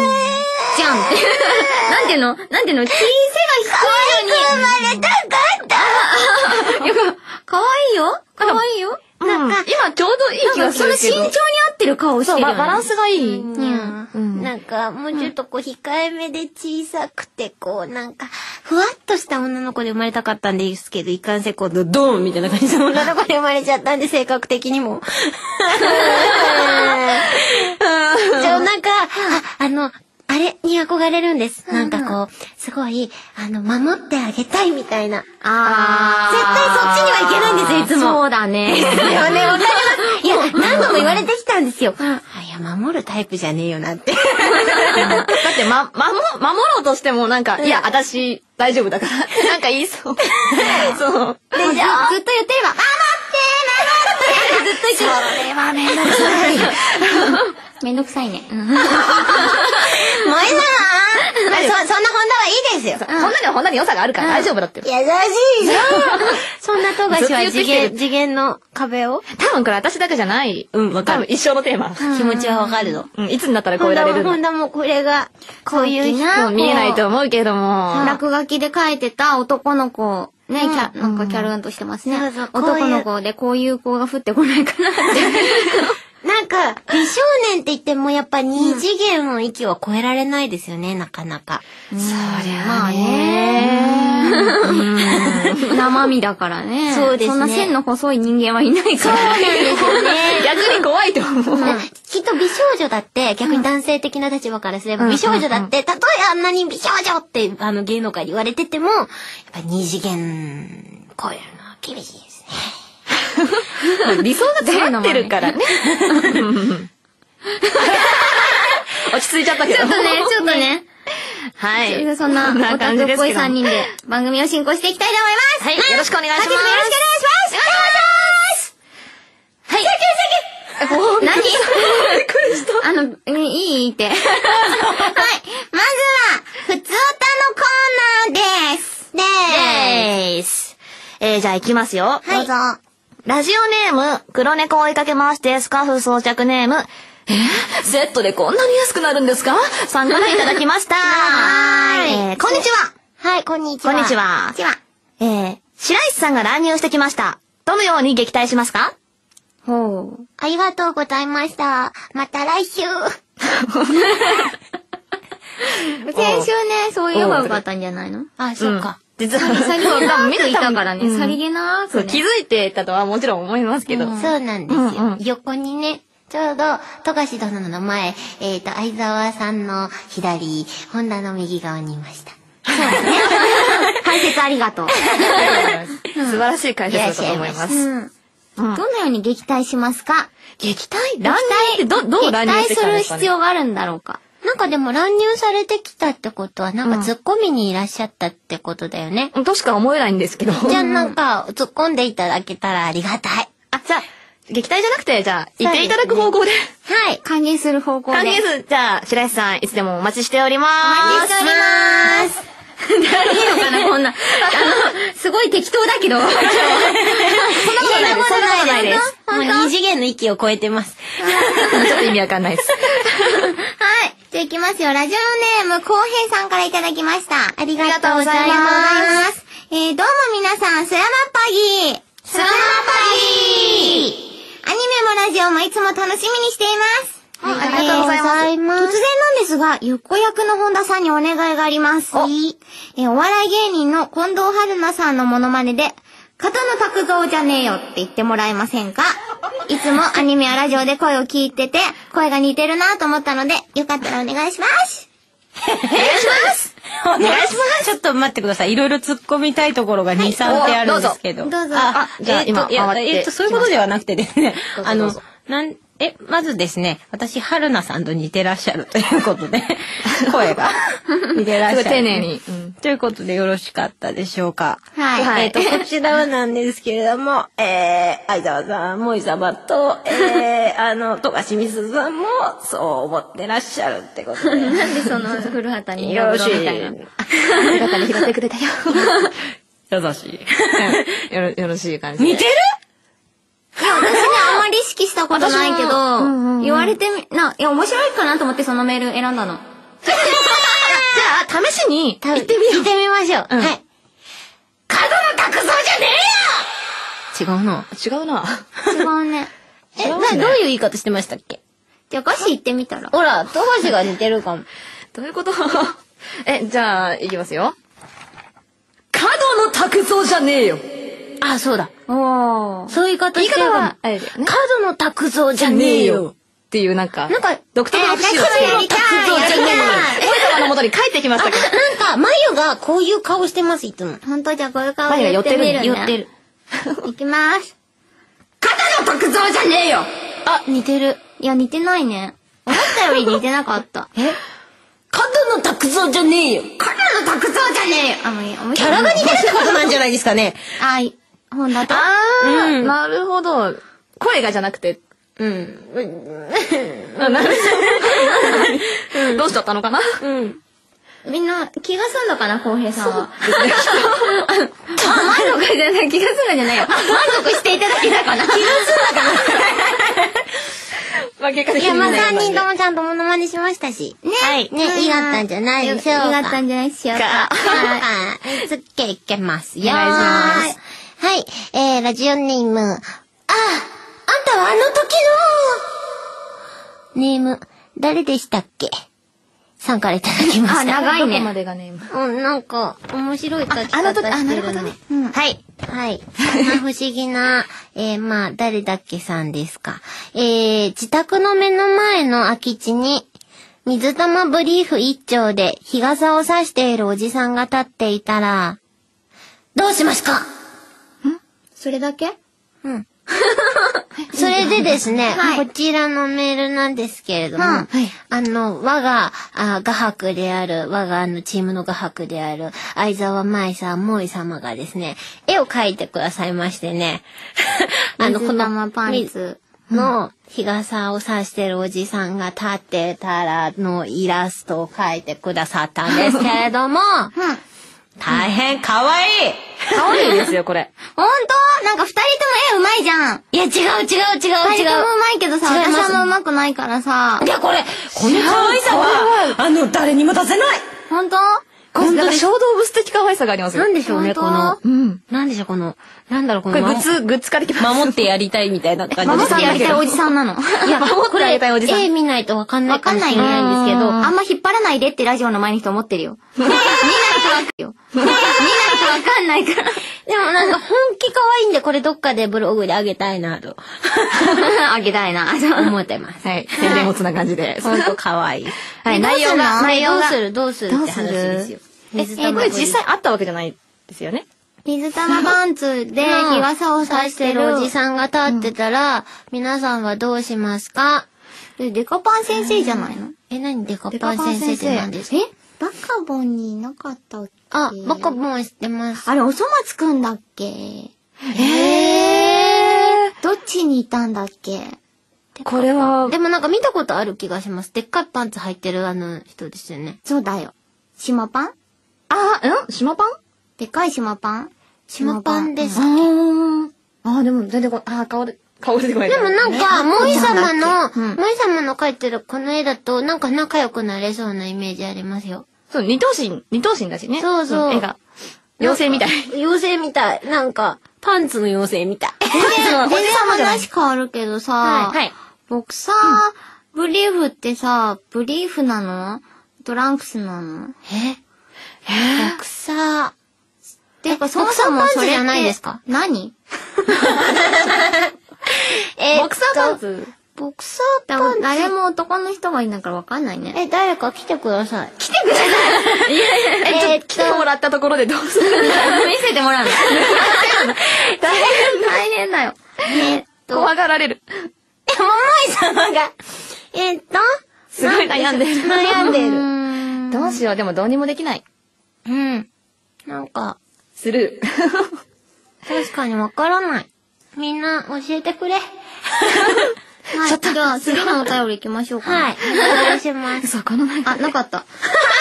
なんていうのなんていうの、背が低いのに。生まれたかった。いや、かわいいよ。かわいいよ。なんか、今ちょうどいい気がするけど。その身長に合ってる顔してるよね。バランスがいい。うん。なんか、もうちょっとこう、控えめで小さくて、こう、なんか、ふわっとした女の子で生まれたかったんですけど、いかんせんこう、ドーンみたいな感じの女の子で生まれちゃったんで、性格的にも。じゃあ、なんか、あ、あの、あれに憧れるんです。なんかこう、すごい、あの、守ってあげたいみたいな。ああ。絶対そっちにはいけないんですよ、いつも。そうだね。ですよね、わかります。いや、何度も言われてきたんですよ。あ、いや、守るタイプじゃねえよなって。だって、ま、守、守ろうとしてもなんか、いや、私、大丈夫だから。なんか言いそう。そう。で、じゃあ、ずっと言ってれば、守って、守ってずっと言ってる。それはめんどくさい。めんどくさいね。もういいなぁ。そ、そんな本田はいいですよ。本田には本田に良さがあるから大丈夫だって。優しいじゃん。そんな富樫は次元、次元の壁を多分これ私だけじゃない。うん、わかる。一生のテーマ。気持ちはわかるの。うん、いつになったら超えられるの。本田もこれが、こういう人見えないと思うけども。落書きで描いてた男の子。ね、キャ、なんかキャルンとしてますね。男の子でこういう子が降ってこないかなって。なんか、美少年って言ってもやっぱ二次元の域を超えられないですよね、なかなか。そりゃあね。生身だからね。そうですね。そんな線の細い人間はいないから。そうなんですよね。逆に怖いと思う。きっと美少女だって、逆に男性的な立場からすれば、美少女だって、たとえあんなに美少女って、あの芸能界で言われてても、やっぱ二次元超えるのは厳しいですね。理想が詰まってるからね。落ち着いちゃったけど。ちょっとね、ちょっとね。 はい。 そんな、オタクっぽいさんにんで番組を進行していきたいと思います。 はい。よろしくお願いします。 よろしくお願いします。はい。何あの、いいって。はい。まずは、ふつおたのコーナーです。 でーす。えー、じゃあ行きますよ。 どうぞ。 ラジオネーム、黒猫を追いかけまして、スカーフ装着ネーム、えー、セットでこんなに安くなるんですか？参加いただきました。 はーい。 えー、こんにちは。 はい、こんにちは。 こんにちは。 こんにちは。 えー、白石さんが乱入してきました。どのように撃退しますか？ ほう。ありがとうございました。また来週。先週ね、そう言えばよかったんじゃないの？ あ、そうか。 実は、さりげなくいたからね、さりげなくね。 気づいてたとはもちろん思いますけど。 そうなんですよ。横にね、ちょうど、富樫殿の前、えっと、相沢さんの左、本田の右側にいました。そうですね。解説ありがとう。 素晴らしい解説だと思います。 どのように撃退しますか？ 撃退？乱入ってど、どう乱入してきたんですかね？ 撃退する必要があるんだろうか。なんかでも乱入されてきたってことは、なんか突っ込みにいらっしゃったってことだよね。 としか思えないんですけど。 じゃあなんか、突っ込んでいただけたらありがたい。 あ、じゃあ、撃退じゃなくて、じゃあ、言っていただく方向で。 はい。歓迎する方向で。 歓迎する。じゃあ、白石さん、いつでもお待ちしております。 お待ちしております。いいのかなこんな。あの、すごい適当だけど。そんなことないです。そんなことないです。もう二次元の域を超えてます。 ちょっと意味わかんないです。はい。 じゃあ行きますよ。ラジオネーム、こうへいさんからいただきました。ありがとうございます。えー、どうも皆さん、スラマッパギー。スラマッパギー。アニメもラジオもいつも楽しみにしています。 ありがとうございます。 突然なんですが、ゆっこ役の本田さんにお願いがあります。お, えお笑い芸人の近藤春菜さんのモノマネで、片野拓造じゃねえよって言ってもらえませんか？いつもアニメやラジオで声を聞いてて、声が似てるなと思ったので、よかったらお願いします。お願いしますお願いします。 ちょっと待ってください。いろいろ突っ込みたいところがに、さんてあるんですけど。 どうぞ。 あ、 じゃあ今回って。 えっと、そういうことではなくてですね。あの、なん、え、まずですね、私、春菜さんと似てらっしゃるということで、声が似てらっしゃる。 すごい丁寧に、 うん。ということでよろしかったでしょうか。 はい。 えっと、こちらはなんですけれども、えー、相沢さん、萌様と、えー、あの、富樫美鈴さんも、そう思ってらっしゃるってことで。 なんでその、古畑によろしい。 みたいな。古畑に拾ってくれたよ。 優しい。 よろ、よろしい感じ。 似てる？ いや、私ね、あんまり意識したことないけど、うんうん、言われてみ、な、いや、面白いかなと思ってそのメール選んだの。 じゃあ、試しに、 行ってみよう。行ってみましょう。 うん、 はい。 角野拓造じゃねえよ！違うな。 違うな。 違うね。 え、な、どういう言い方してましたっけ？ じゃあ、歌詞言ってみたら。 ほら、富樫が似てるかも。 どういうことえ、じゃあ、いきますよ。角野拓造じゃねえよ。 あ、そうだ。 おー。そういう言い方してるかも。 あれだよね。 角野拓造じゃねえよ。 っていうなんか、 なんか、 独特の節をつける。 角野拓造じゃねえよ。 萌様の元に帰ってきましたけど。 なんか、眉がこういう顔してます、いつも。 ほんとじゃあこういう顔で言ってみるね。 寄ってる。 いきます。 角野拓造じゃねえよ。 あ、似てる。いや、似てないね。思ったより似てなかった。 え角野拓造じゃねえよ。角野拓造じゃねえよ。 あ、もういい。 キャラが似てるってことなんじゃないですかね。 あ、い。ほんだと。 あー、 うん、 なるほど。声がじゃなくて。 うん。 どうしちゃったのかな？ うん。 みんな気が済んだかな、浩平さんは。満足じゃない、気が済んだんじゃないよ。満足していただけたかな。気が済んだかな。 まあ、結果的に。 いや、まあさんにんともちゃんとモノマネしましたし。ね。 はい。 ね、いいがったんじゃないでしょうか。いいがったんじゃないでしょうか。はい。つっけいけますよ。 お願いします。 はい。えー、ラジオネーム。あ、あんたはあの時の。ネーム、誰でしたっけ？さんからいただきました。 あ、長いね。どこまでがネーム。 うん、なんか、面白い書き方してる。 あの時、あ、なるほどね。 うん。はい。はい。そんな不思議な、えー、まあ、誰だっけさんですか。えー、自宅の目の前の空き地に、水玉ブリーフ一丁で日傘を差しているおじさんが立っていたら、どうしますか？ん？それだけ？うん。 それでですね、こちらのメールなんですけれども、あの、我が、あ画伯である、我があのチームの画伯である、相沢舞さん、萌様がですね、絵を描いてくださいましてね、あの、このパンツの日傘を差してるおじさんが立ってたらのイラストを描いてくださったんですけれども、大変可愛い可愛いですよ、これ。 ほんとなんか二人とも絵うまいじゃん。 いや、違う違う違う違う。 二人ともうまいけどさ、私はもうまくないからさ。 いや、これ、この可愛さは、あの、誰にも出せない。 ほんとなんか小動物的可愛さがありますよ。 なんでしょうね、この、うん。なんでしょう、この、なんだろう、この。 これグッズ、グッズ借りて守ってやりたいみたいな感じで。 守ってやりたいおじさんなの。 いや、これ、絵見ないとわかんないかもしれないんですけど、 あんま引っ張らないでってラジオの前の人思ってるよ。見ないとわかるよ。見ないとわかんないから。 でもなんか本気可愛いんで、これどっかでブログであげたいなと。 あげたいな。 思ってます。 はい。宣伝もつな感じで。 ほんと可愛い。 はい、内容が、 内容が。どうするどうするって話ですよ。 水玉。これ実際あったわけじゃないですよね。 水玉パンツで日傘を差してるおじさんが立ってたら、皆さんはどうしますか？ デカパン先生じゃないの？ え、何デカパン先生って何ですか？ えバカボンにいなかったっけ？ あ、バカボン知ってます。 あれ、おそ松くんだっけ？ えー。どっちにいたんだっけ？ これは、 でもなんか見たことある気がします。でっかいパンツ履いてるあの人ですよね。 そうだよ。島パン？ あー、ん島パン？ でかい島パン？ 島パンです。 あー。あー、でも全然こ、あー、顔で、顔出てこない。 でもなんか、萌え様の、萌え様の描いてるこの絵だと、なんか仲良くなれそうなイメージありますよ。 そう、二頭身、二頭身だしね。 そうそう。 絵が。妖精みたい。 妖精みたい。なんか、パンツの妖精みたい。 全然話変わるけどさ、 はい。 ボクサーブリーフってさ、ブリーフなの？トランクスなの？ えボクサー。 てか、そもそもそれじゃないですか？何？ えボクサーパンツ？ ボクサーパンツ？誰も男の人がいないからわかんないね。 え、誰か来てください。 来てください。 いやいや、え、ちょっと来てもらったところでどうする？ 見せてもらうの。大変、大変だよ。 えっと。 怖がられる。 え、桃井様が、えっと、 すごい悩んでる。 悩んでる。 どうしよう、でもどうにもできない。 うん。なんか、 スルー。 確かにわからない。みんな教えてくれ。 はい、じゃあ次のお便り行きましょうか。 はい。お願いします。 そう、この前。 あ、なかった。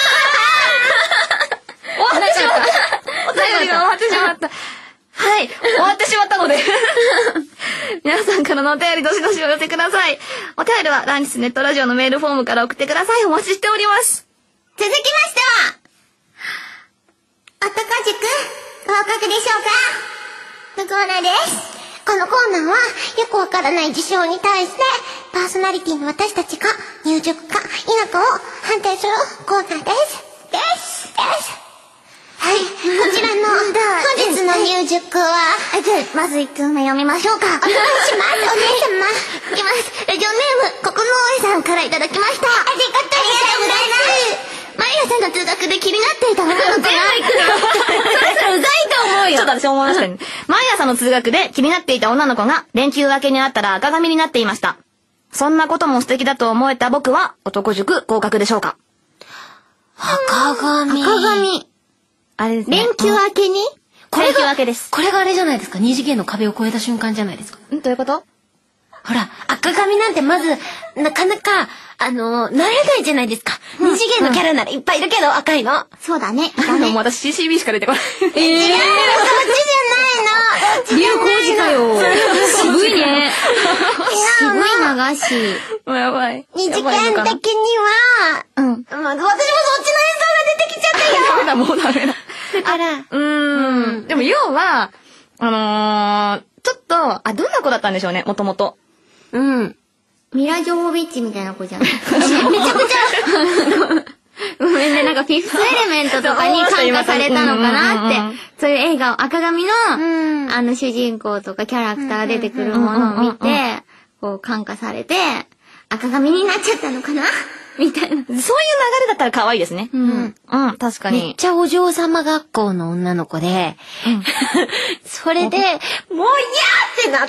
終わってしまった。お便りが終わってしまった。はい。終わってしまったので。皆さんからのお便りどしどしお寄せください。お便りはランチスネットラジオのメールフォームから送ってください。お待ちしております。 続きましては、おとこ塾、合格でしょうか？のコーナーです。このコーナーは、よくわからない事象に対して、パーソナリティの私たちが入塾か否かを判定するコーナーです。です。です。はい。こちらの、本日の入塾は、じゃあ、まず一通目読みましょうか。お願いします。お姉様。いきます。ラジオネーム、ここのおえさんからいただきました。ありがとうございます。毎朝の通学で気になっていたものの出ないくらい。そろそろうざいと思うよ。 ちょっと私思いましたね。毎朝の通学で気になっていた女の子が連休明けになったら赤髪になっていました。そんなことも素敵だと思えた僕は男塾合格でしょうか？ 赤髪。 赤髪。 あれですね。 連休明けに？ これ連休明けです。 これがあれじゃないですか。二次元の壁を越えた瞬間じゃないですか。 んどういうこと？ ほら、赤髪なんてまず、なかなか、あの、慣れないじゃないですか。二次元のキャラならいっぱいいるけど、赤いの。 そうだね。 でも私 シーシービー しか出てこない。 えぇ、ー、違う、そっちじゃないの。 流行時かよ。渋いね。 渋い流し。 やばい。 二次元的には、うん。まあ、私もそっちの演奏が出てきちゃったよ。 ダメだ、もうダメだ。 あら。 うーん。でも要は、あのー、ちょっと、あ、どんな子だったんでしょうね、もともと。 うん。ミラ・ジョービッチみたいな子じゃん。めちゃくちゃ。ごめんね、なんかフィフスエレメントとかに感化されたのかなって、そういう映画を赤髪の、あの主人公とかキャラクターが出てくるものを見て、こう感化されて、赤髪になっちゃったのかな？ みたいな。そういう流れだったら可愛いですね。うん。うん、確かに。 めっちゃお嬢様学校の女の子で、うん、それで、もう嫌ってなって、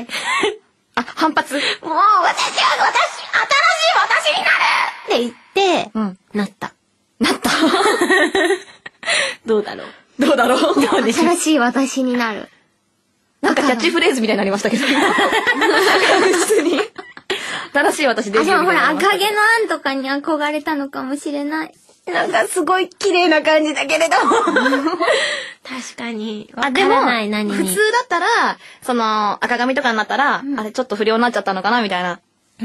あ、反発。もう私は私、新しい私になるって言って、うん、なった。 なったどうだろうどうだろうどうでしょう新しい私になる。 なんかキャッチフレーズみたいになりましたけど。普通に。新しい私で。 あ、でもほら、赤毛のアンとかに憧れたのかもしれない。 なんかすごい綺麗な感じだけれど。確かに。 あ、でも、普通だったら、その、赤髪とかになったら、あれちょっと不良になっちゃったのかなみたいな。うん。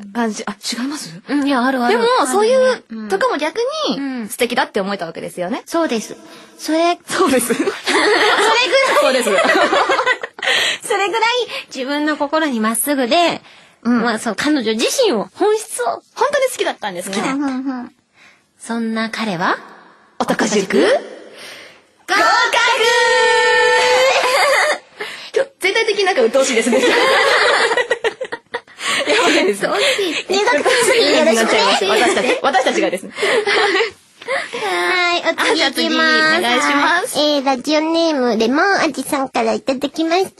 感じ。あ、違いますうん、いや、あるある。 でも、そういうとこも逆に素敵だって思えたわけですよね。 そうです。それ、 そうです。それぐらい。そうです。 それぐらい自分の心にまっすぐで、まあそう、彼女自身を、本質を、 本当に好きだったんですね。 好きだった。そんな彼は、 男塾合格全体的になんか鬱陶しいですね。やばいです。 鬱陶しいって。 入学すぎよろしくね。 私たち、私たちがですね。 はい、お次行きます。 お願いします。 えー、ラジオネーム、レモン味さんからいただきました。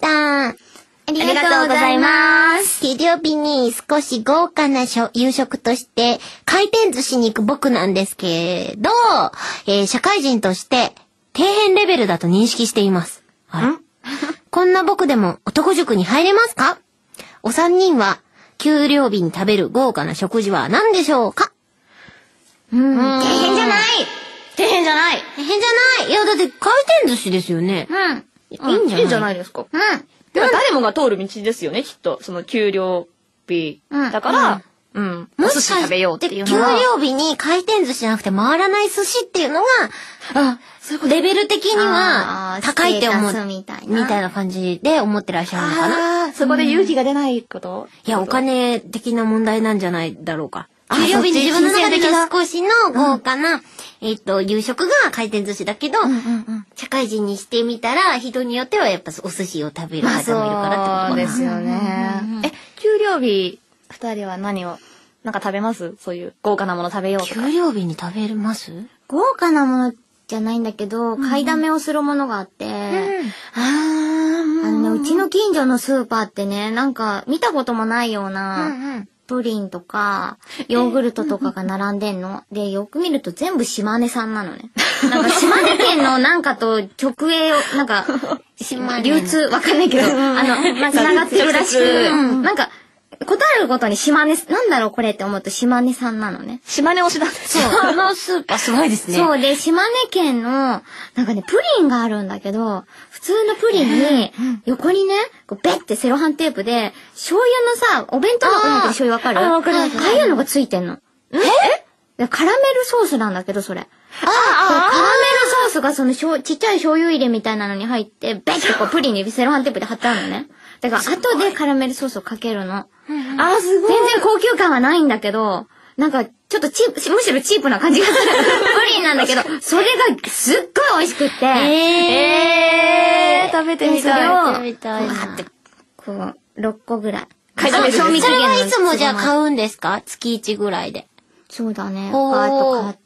ありがとうございます。給料日に少し豪華な夕食として回転寿司に行く僕なんですけど、えー、社会人として底辺レベルだと認識しています。あらこんな僕でも男塾に入れますか？お三人は給料日に食べる豪華な食事は何でしょうか？ うん。底辺じゃない。 底辺じゃない。 底辺じゃない。いや、だって回転寿司ですよね。 うん。 いいんじゃない？ いいんじゃないですか。 うん。 でも誰もが通る道ですよね、きっと。その給料日。だから、うん。お寿司食べようっていうのは。 給料日に回転寿司じゃなくて回らない寿司っていうのが、あ、レベル的には高いって思う。みたいな。みたいな感じで思ってらっしゃるのかな。 ああ、そこで勇気が出ないこと？ いや、お金的な問題なんじゃないだろうか。給料日に自分の中で少しの豪華な、えっと、夕食が回転寿司だけど、社会人にしてみたら、人によってはやっぱお寿司を食べる方もいるからってことですよね。え、給料日、二人は何を、なんか食べます？そういう豪華なもの食べようとか。 給料日に食べれます？ 豪華なものじゃないんだけど、買いだめをするものがあって、あの、うちの近所のスーパーってね、なんか見たこともないような、プリンとか、ヨーグルトとかが並んでんの。で、よく見ると全部島根産なのね。なんか島根県のなんかと直営を、なんか、流通、わかんないけど、あの、まあ、繋がってるらしく、なんか、答えるごとに島根、なんだろうこれって思うと島根産なのね。 島根推しなんですよ。 あのスーパーすごいですね。 そうで、島根県の、なんかね、プリンがあるんだけど、普通のプリンに、横にね、こうベッてセロハンテープで、醤油のさ、お弁当箱に入ってる醤油わかる？ あ、わかるわかる。 ああいうのがついてんの。え？カラメルソースなんだけど、それ。ああ、カラメルソースがそのちっちゃい醤油入れみたいなのに入って、ベッてこうプリンにセロハンテープで貼ってあるのね。だから後でカラメルソースをかけるの。ああ、すごい。 全然高級感はないんだけど、なんかちょっとチープ、むしろチープな感じがする。プリンなんだけど、それがすっごい美味しくって。 えー、食べてみたい。 食べてみたい。こうやって、こう、ろっこぐらい。 買いだめる。それはいつもじゃあ買うんですか？月いちぐらいで。 そうだね。パーッと買って、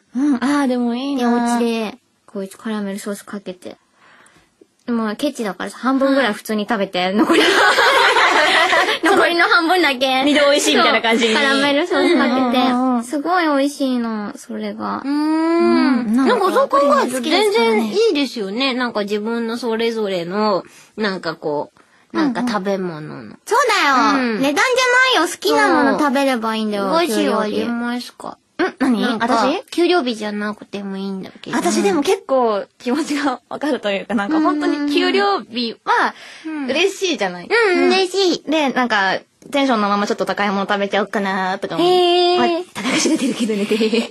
うん、ああ、でもいいな。 で、お家で、こういうカラメルソースかけて。もうケチだからさ、半分ぐらい普通に食べて、残りの、残りの半分だけ。 二度美味しいみたいな感じに。 カラメルソースかけて、すごい美味しいの、それが。 うーん。なんかそう考えると全然いいですよね。なんか自分のそれぞれの、なんかこう、なんか食べ物の。 そうだよ。値段じゃないよ。好きなもの食べればいいんだよ。 美味しいはありますか？ ん何？ 私？給料日じゃなくてもいいんだけど。 私でも結構気持ちがわかるというか、なんか本当に給料日は嬉しいじゃない？ うん、嬉しい。 で、なんか、テンションのままちょっと高いもの食べちゃおうかなとかも。 へー。 まあ、ただが知れてるけどね、てへへ。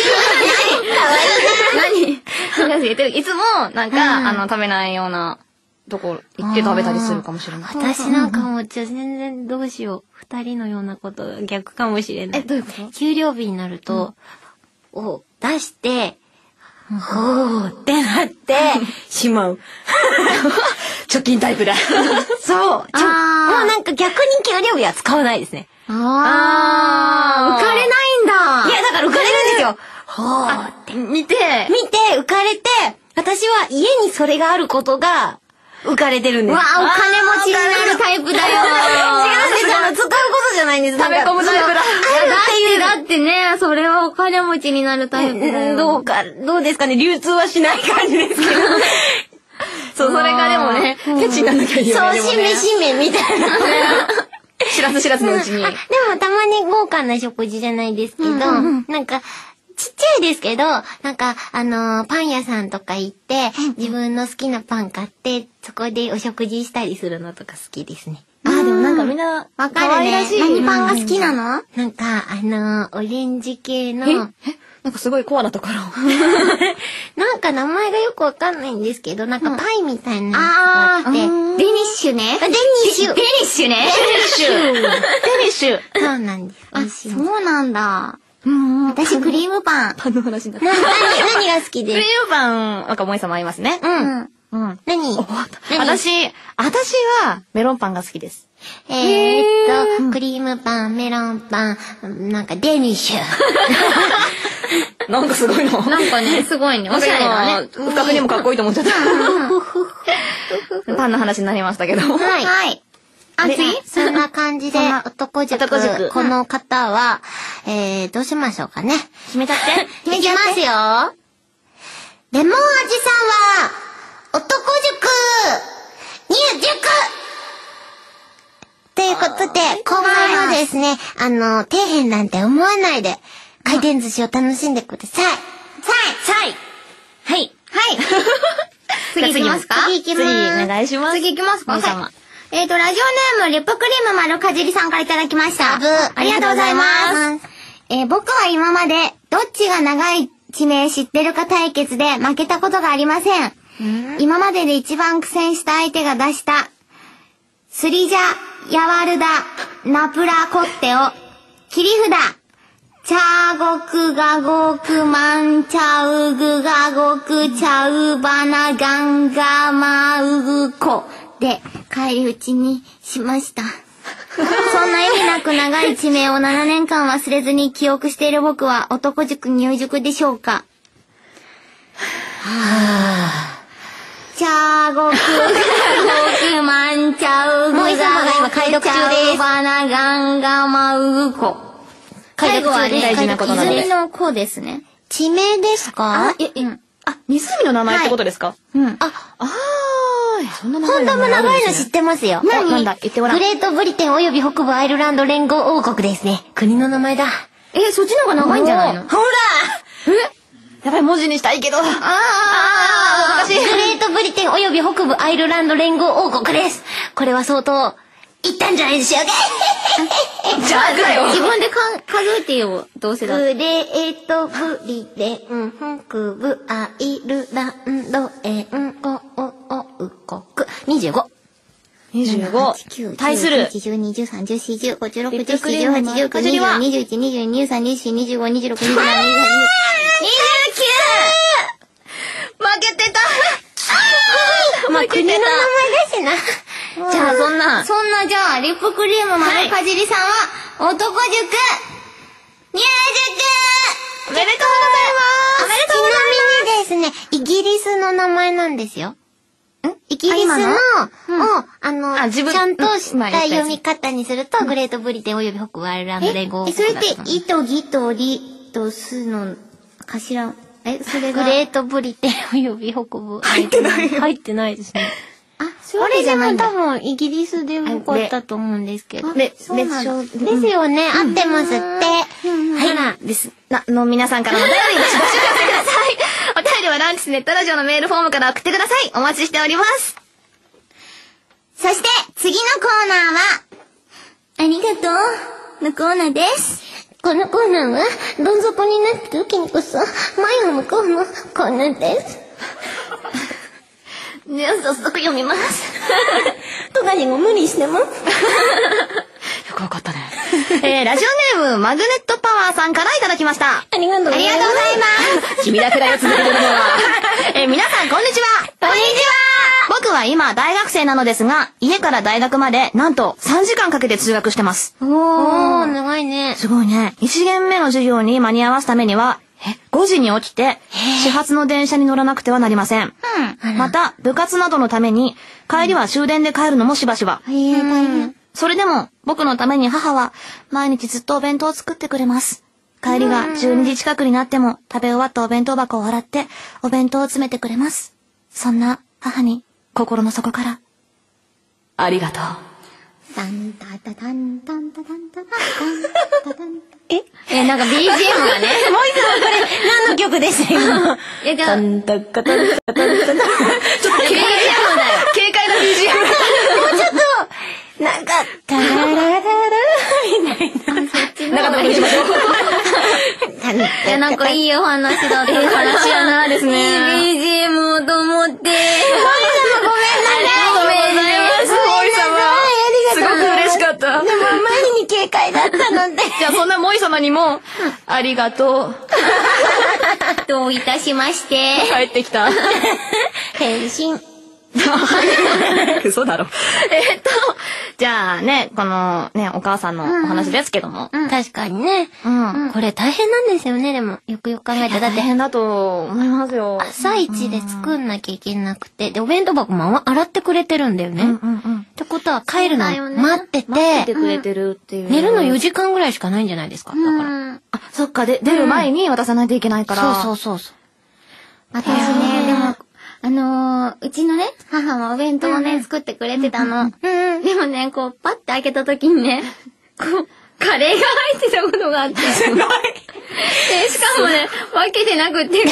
何？ただが知れてる。いつも、なんか、あの、食べないようなとこ行って食べたりするかもしれない。 私なんかもじゃ全然どうしよう。二人のようなこと逆かもしれない。 え、どういうこと？ 給料日になると、を出して、おーってなって、しまう。 貯金タイプだ。 そう。ちょ、もうなんか逆に給料日は使わないですね。 あー。浮かれないいや、だから浮かれるんですよ。はぁって。 見て。 見て、浮かれて、私は家にそれがあることが、浮かれてるんです。 わあ、お金持ちになるタイプだよ。違うんですよ。使うことじゃないんです。 食べ込むタイプだ。 だって、だってね、それはお金持ちになるタイプだよ。 どうか、どうですかね、流通はしない感じですけど。 そう、それがでもね、ケチにならなきゃいけない。 そう、しめしめみたいな。 知らず知らずのうちに。でもたまに豪華な食事じゃないですけど、なんか、ちっちゃいですけど、なんか、あのー、パン屋さんとか行って、自分の好きなパン買って、そこでお食事したりするのとか好きですね。 あ、でもなんかみんな、 わかるね。何パンが好きなの？ なんか、あのー、オレンジ系の、 えなんかすごいコアなところ。 なんか名前がよくわかんないんですけど、なんかパイみたいなのがあって、デニッシュね。 デニッシュ。 デニッシュね。デニッシュ。デニッシュ。 そうなんです。美味しい。 そうなんだ。私クリームパン。 パンの話になった。 何、何が好きで？ クリームパン、なんか萌えさんも合いますね。 うん。うん。何？ 私、私はメロンパンが好きです。 えーっと、クリームパン、メロンパン、なんかデニッシュ。 なんかすごいの。 なんかね、すごいね。おしゃれだね。 不覚にもかっこいいと思っちゃった。パンの話になりましたけど。 はい。 はい。あ、次？ そんな感じで、男塾。 男塾。 この方は、えー、どうしましょうかね。 決めちゃって。 決めちゃいますよ。レモン味さんは、男塾、入塾ということで、今後もですね、あの、底辺なんて思わないで、回転寿司を楽しんでください。さいさいはい。 はい。次行きますか？ 次行きます。 次お願いします。 次行きますか？ 皆様。 はい。えっと、ラジオネーム、リップクリーム丸かじりさんからいただきました。 ブありがとうございます。えー、僕は今まで、どっちが長い地名知ってるか対決で負けたことがありません。今までで一番苦戦した相手が出した、スリジャ、ヤワルダ、ナプラコッテを、切り札、チャーゴクガゴクマンチャウグガゴクチャウバナガンガマウグコで返り討ちにしました。そんな意味なく長い地名をななねんかん忘れずに記憶している僕は男塾入塾でしょうか？はぁ。チャーゴクガゴクマンチャウグガゴクチャウバナガンガマウグコ。最後はね、 大事なことなんで。 泉の子ですね。 地名ですか？ あ、え、え、あ、湖の名前ってことですか？ うん。 あ、 あー、そんな本当も長いの知ってますよ。 何？なんだ、言ってごらん。 グレートブリテン及び北部アイルランド連合王国ですね。国の名前だ。 え、そっちの方が長いんじゃないの？ ほら！ え？やっぱり文字にしたいけど。あー、 あー、グレートブリテン及び北部アイルランド連合王国です。これは相当、言ったんじゃないでしょうか。 じゃあ、ぐらいよ。 自分でか数えてよ、どうせだ。 グレートブリテン北部アイルランド連合王国。にじゅうご。 にじゅうご。対する。 いち、じゅうに、じゅうさん、じゅうよん、じゅうご、じゅうろく、じゅうなな、じゅうはち、じゅうきゅう、にじゅう、にじゅういち、にじゅうに、にじゅうさん、にじゅうよん、にじゅうご、にじゅうろく、にじゅうなな、にじゅうはち、にじゅうきゅう！ 負けてた。 まあ、国の名前だしな。 じゃあ、そんな。 そんな、じゃあ、リップクリーム丸かじりさんは、男塾、入塾おめでとうございます。 おめでとうございます。ちなみにですね、イギリスの名前なんですよ。んイギリスの、を、あの、 あ自分ちゃんとしまあた読み方にすると、グレートブリテン及び北部アイルランド連合王え、 国それってだと思う、 イとギとリとスの頭、え、それが。 グレートブリテン及び北部。入ってない。入ってないですね。 あ、そういうわけじゃないんだ。 あれでも多分イギリスでもよかったと思うんですけど。 で、 そうなんだ別ですよね。合ってますって。 はい。です。な、の皆さんからのお便りをどしどしお寄せください。お便りはランチスネットラジオのメールフォームから送ってください。お待ちしております。 そして、次のコーナーは、ありがとうのコーナーです。 このコーナーは、どん底になった時にこそ、前を向こうのコーナーです。 ね、早速読みます。 トガニも無理しても。 よくわかったね。えー、ラジオネーム、マグネットパワーさんからいただきました。 ありがとうございます。 ありがとうございます。 君だけだよ続けてるのは。えー、皆さん、こんにちは。 こんにちは。 僕僕は今大学生なのですが、家から大学までなんとさんじかんかけて通学してます。 おー、長いね。 すごいね。いち限目の授業に間に合わすためには、ごじに起きて、始発の電車に乗らなくてはなりません。うん、また、部活などのために、帰りは終電で帰るのもしばしば。 へえ、大変。 それでも、僕のために母は、毎日ずっとお弁当を作ってくれます。帰りがじゅうにじ近くになっても、食べ終わったお弁当箱を洗って、お弁当を詰めてくれます。そんな母に、心の底から、ありがとう。 タンタタタンタンタタンタタンタタン。 ええ、なんか ビージーエム がね。もう一度これ、何の曲でした今。え、タンタカタンタタンタタン。ちょっとビージーエムだよ。 軽快な ビージーエム。 もうちょっと、なんか、タラララララみたいな。 なんかどこにしましょう。 いや、なんかいいお話だった。 いい話やなですね。 いい ビージーエム をと思って。ごめんなさい。 ごめんなさい。すごい様。すごく嬉しかった。 でもあまりに軽快だったので。 じゃあそんなモイ様にも、ありがとう。 どういたしまして。 帰ってきた。 返信。 嘘だろ。えっと、じゃあね、このね、お母さんのお話ですけども。 うん、確かにね。うん。これ大変なんですよね、でも。よくよく考えたら。だって大変だと思いますよ。 朝一で作んなきゃいけなくて。で、お弁当箱も洗ってくれてるんだよね。うんうんうん。ってことは帰るの待ってて。 待っててくれてるっていう。 寝るのよじかんぐらいしかないんじゃないですか。だから。 あ、そっか、で、出る前に渡さないといけないから。 そうそうそう。 私ね、でも、あのー、うちのね、母はお弁当をね、作ってくれてたの。うん。でもね、こう、パッて開けた時にね、こう、カレーが入ってたことがあって。すごい。で、しかもね、分けてなくて、ご飯、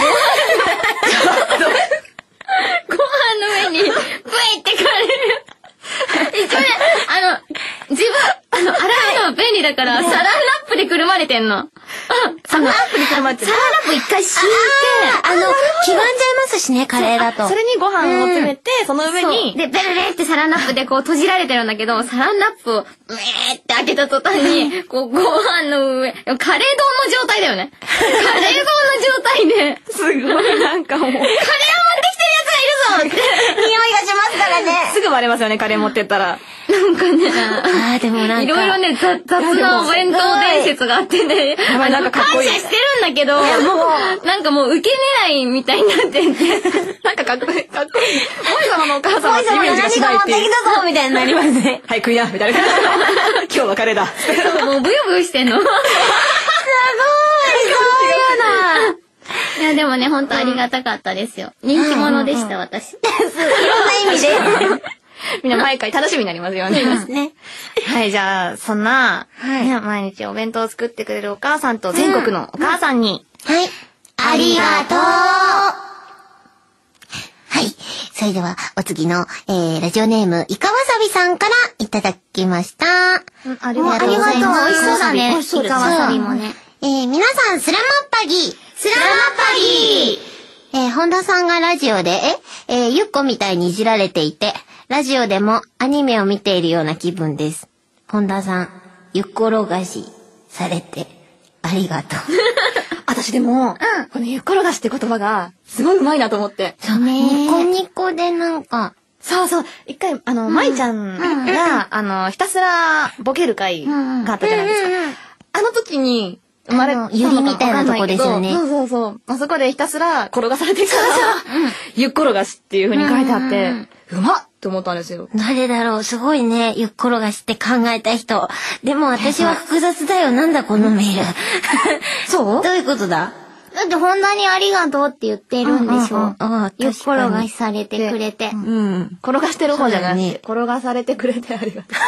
ご飯の上に、ブイってカレー。一応ね、あの、自分、あの、洗うのは便利だから、サランラップでくるまれてんの。 サランラップでくるまれてる。 サランラップ一回敷いて、 あの、黄ばんじゃいますしね、カレーだと。 それにご飯を詰めて、その上に。 で、ベルベルってサランラップでこう閉じられてるんだけど、サランラップを、うえーって開けた途端に、こう、ご飯の上、カレー丼の状態だよね。カレー丼の状態で、 すごいなんかもう。カレーを持ってきてるやつがいるぞって。匂いがしますからね。 すぐバレますよね、カレー持ってったら。 なんかね、 ああ、でもなんか。 いろいろね、雑なお弁当伝説があってね、 やばい、なんかかっこいい。 感謝してるんだけど、もう、なんかもう受け狙いみたいになってて、 なんかかっこいい、かっこいい。モイ様のお母様ってイメージがしないっていう。 何が持ってきたぞみたいになりますね。 はい、食いな、みたいな。今日はカレーだ。 もうブヨブヨしてんの。すごい、そうよな。いや、でもね、ほんとありがたかったですよ。人気者でした、私。いろんな意味で。 みんな毎回楽しみになりますよね。 そうですね。 はい、じゃあ、そんな、ね、毎日お弁当を作ってくれるお母さんと全国のお母さんに。 はい。ありがとう。はい。それでは、お次の、えー、ラジオネーム、イカワサビさんからいただきました。 ありがとうございます。 美味しそうだね。イカワサビもね。 えー、皆さん、スラマッパギスラマッパギえー、本田さんがラジオで、え、えー、ゆっこみたいにいじられていて、ラジオでもアニメを見ているような気分です。本田さん、ゆっころがしされてありがとう。 私でも、うん、このゆっころがしって言葉がすごいうまいなと思って。 そうね。ニコニコでなんか。 そうそう。一回、あの、舞、うん、ちゃんが、うん、あの、ひたすらボケる回があったじゃないですか。うんうんうん、あの時に、生まれたゆりみたいなとこですよね。 そうそうそう。あそこでひたすら転がされてきたら、ゆっころがしっていう風に書いてあって、うまっって思ったんですよ。 誰だろう、すごいね、ゆっころがしって考えた人。でも私は複雑だよ、なんだこのメール。 そうどういうことだ？ だって本当にありがとうって言ってるんでしょ。ゆっころがしされてくれて。 うん。転がしてる方じゃなくて、転がされてくれてありがとう。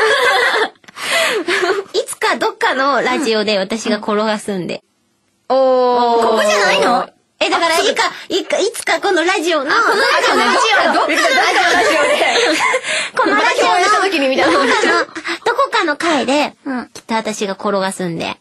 いつかどっかのラジオで私が転がすんで。 おー。 ここじゃないの？え、だからいいか、いいか、いつかこのラジオの、このラジオの、どっかのラジオで、このラジオの、 時に見たどこかの、どこかの回で、きっと私が転がすんで。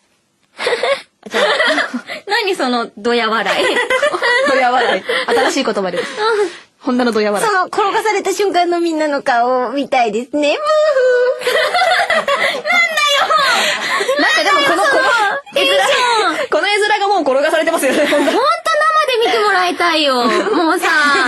何その、ドヤ笑い。 ドヤ笑い。新しい言葉です。ホンダのドヤ笑い。 その、転がされた瞬間のみんなの顔を見たいですね。ブーフー。なんだよ。 なんかでもこの、この絵面、この絵面がもう転がされてますよね。 ほんと生で見てもらいたいよ。もうさ。 じ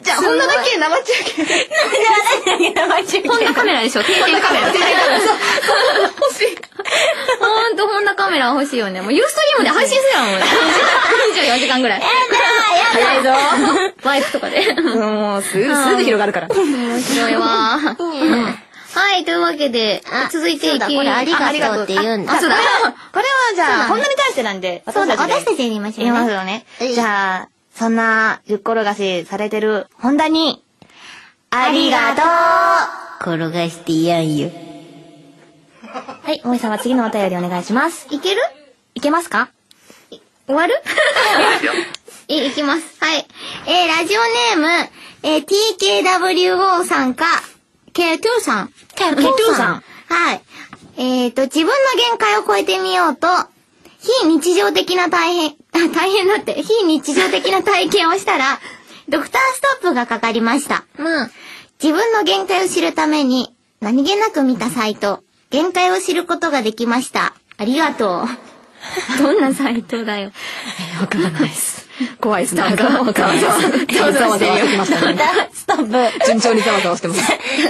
ちゃん、ホンダだけ生中継。生中継。ホンダカメラでしょ、定点カメラ。定点カメラ。欲しい。ほんと、ホンダカメラ欲しいよね。もうユーストリームで配信するやん、もう。にじゅうよじかんぐらい。早いぞ。バイクとかで。もう、すぐ、すぐ広がるから。面白いわ。はい、というわけで、続いていき、 これありがとうって言うんだ。 あ、そうだ。これはじゃあ、ホンダに対してなんで、 そうだ、私たちで言いましょう。 言いますよね。じゃあ、そんな、ゆっころがしされてる、ホンダに、ありがとう転がしてやんよ。 はい、もえさんは次のお便りお願いします。 いける？ いけますか？ 終わる？い、いきます。はい。えー、ラジオネーム、えー、ティーケーダブリューオー さんか、ケーツー さん。 ケーツー さん。 はい。えーと、自分の限界を超えてみようと、非日常的な大変、大変だって、非日常的な体験をしたら、ドクターストップがかかりました。 うん。 自分の限界を知るために、何気なく見たサイト、限界を知ることができました。ありがとう。 どんなサイトだよ。わからないです。怖いですね。 わからない。ざわざわしてましたね。ストップ。 順調にざわざわしてます。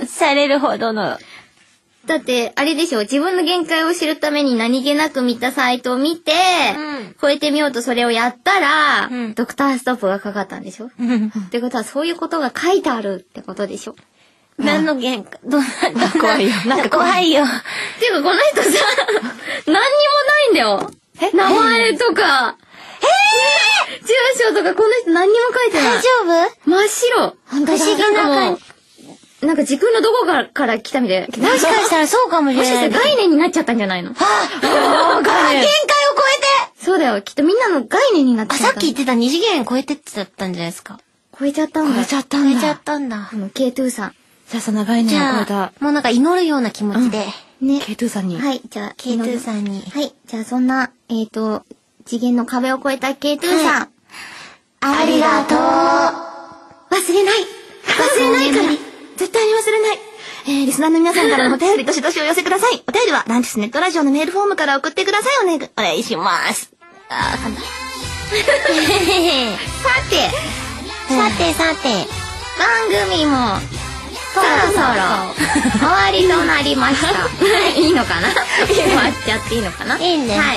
されるほどの。 だって、あれでしょ、自分の限界を知るために何気なく見たサイトを見て、うん、超えてみようとそれをやったら、うん、ドクターストップがかかったんでしょ、うん、ってことはそういうことが書いてあるってことでしょ。 何の限界、どうなん怖いよ。 なんか怖いよ。 ていうか、この人さ、何にもないんだよ。え名前とか。えー、住所とかこの人何にも書いてない。 大丈夫？ 真っ白。 不思議な感じ。 なんか時空のどこかから来たみたいな。 もしかしたらそうかもしれない。 もしかしたら概念になっちゃったんじゃないの？はぁ、概念。限界を超えて。 そうだよ。きっとみんなの概念になっちゃった。 あ、さっき言ってた二次元超えてってだったんじゃないですか。 超えちゃったんだ。 超えちゃったんだ。超えちゃったんだ。 あの、ケーツー さん。 じゃあその概念を超えた。 もうなんか祈るような気持ちで。 ね。 ケーツー さんに。 はい、じゃあ、 ケーツー さんに。 はい、じゃあそんな、えっと、次元の壁を越えた ケーツー さん。ありがとう。忘れない。忘れないから。絶対に忘れない。えー、リスナーの皆さんからのお便りどしどしお寄せください。お便りはランチスネットラジオのメールフォームから送ってください。お願い、お願いします。あー、噛んだ。さて、 さてさて、 番組も、そろそろ、終わりとなりました。いいのかな？終わっちゃっていいのかな？ いいんですよ。はい、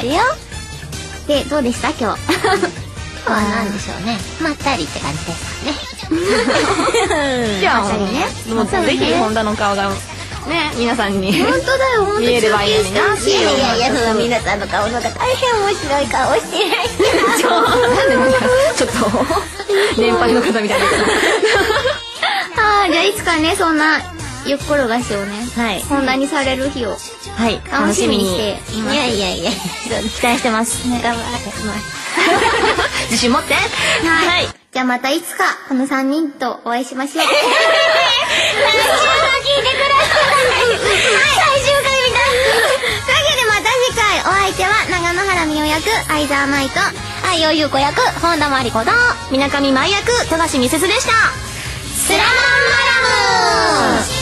で、どうでした今日？ 今日は何でしょうね。まったりって感じですかね。 じゃあ、もうぜひホンダの顔が、ね、皆さんに。 本当だよ、本当に。 見えればいいのにな。いやいやいや、その皆さんの顔のが大変面白い顔してない。 ちょっと、年配の方みたいな。 ああ、じゃあいつかね、そんな、ゆっころがしをね、 はい。 ホンダにされる日を、 はい。 楽しみにしています。 いやいやいや、 期待してます。 頑張ってます。 自信持って。 はい。じゃあまたいつか、このさんにんとお会いしましょう。最終回聞いてください。最終回みたい。というわけでまた次回、お相手は長野原美代役、相沢舞と、 愛尾優子役、本田真理子と、 水上舞役、富樫美鈴でした。 スラマンマラム。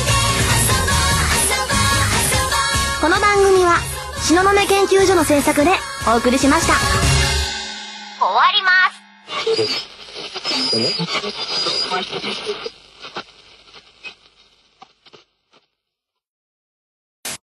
この番組は東雲研究所の制作でお送りしました。 終わります。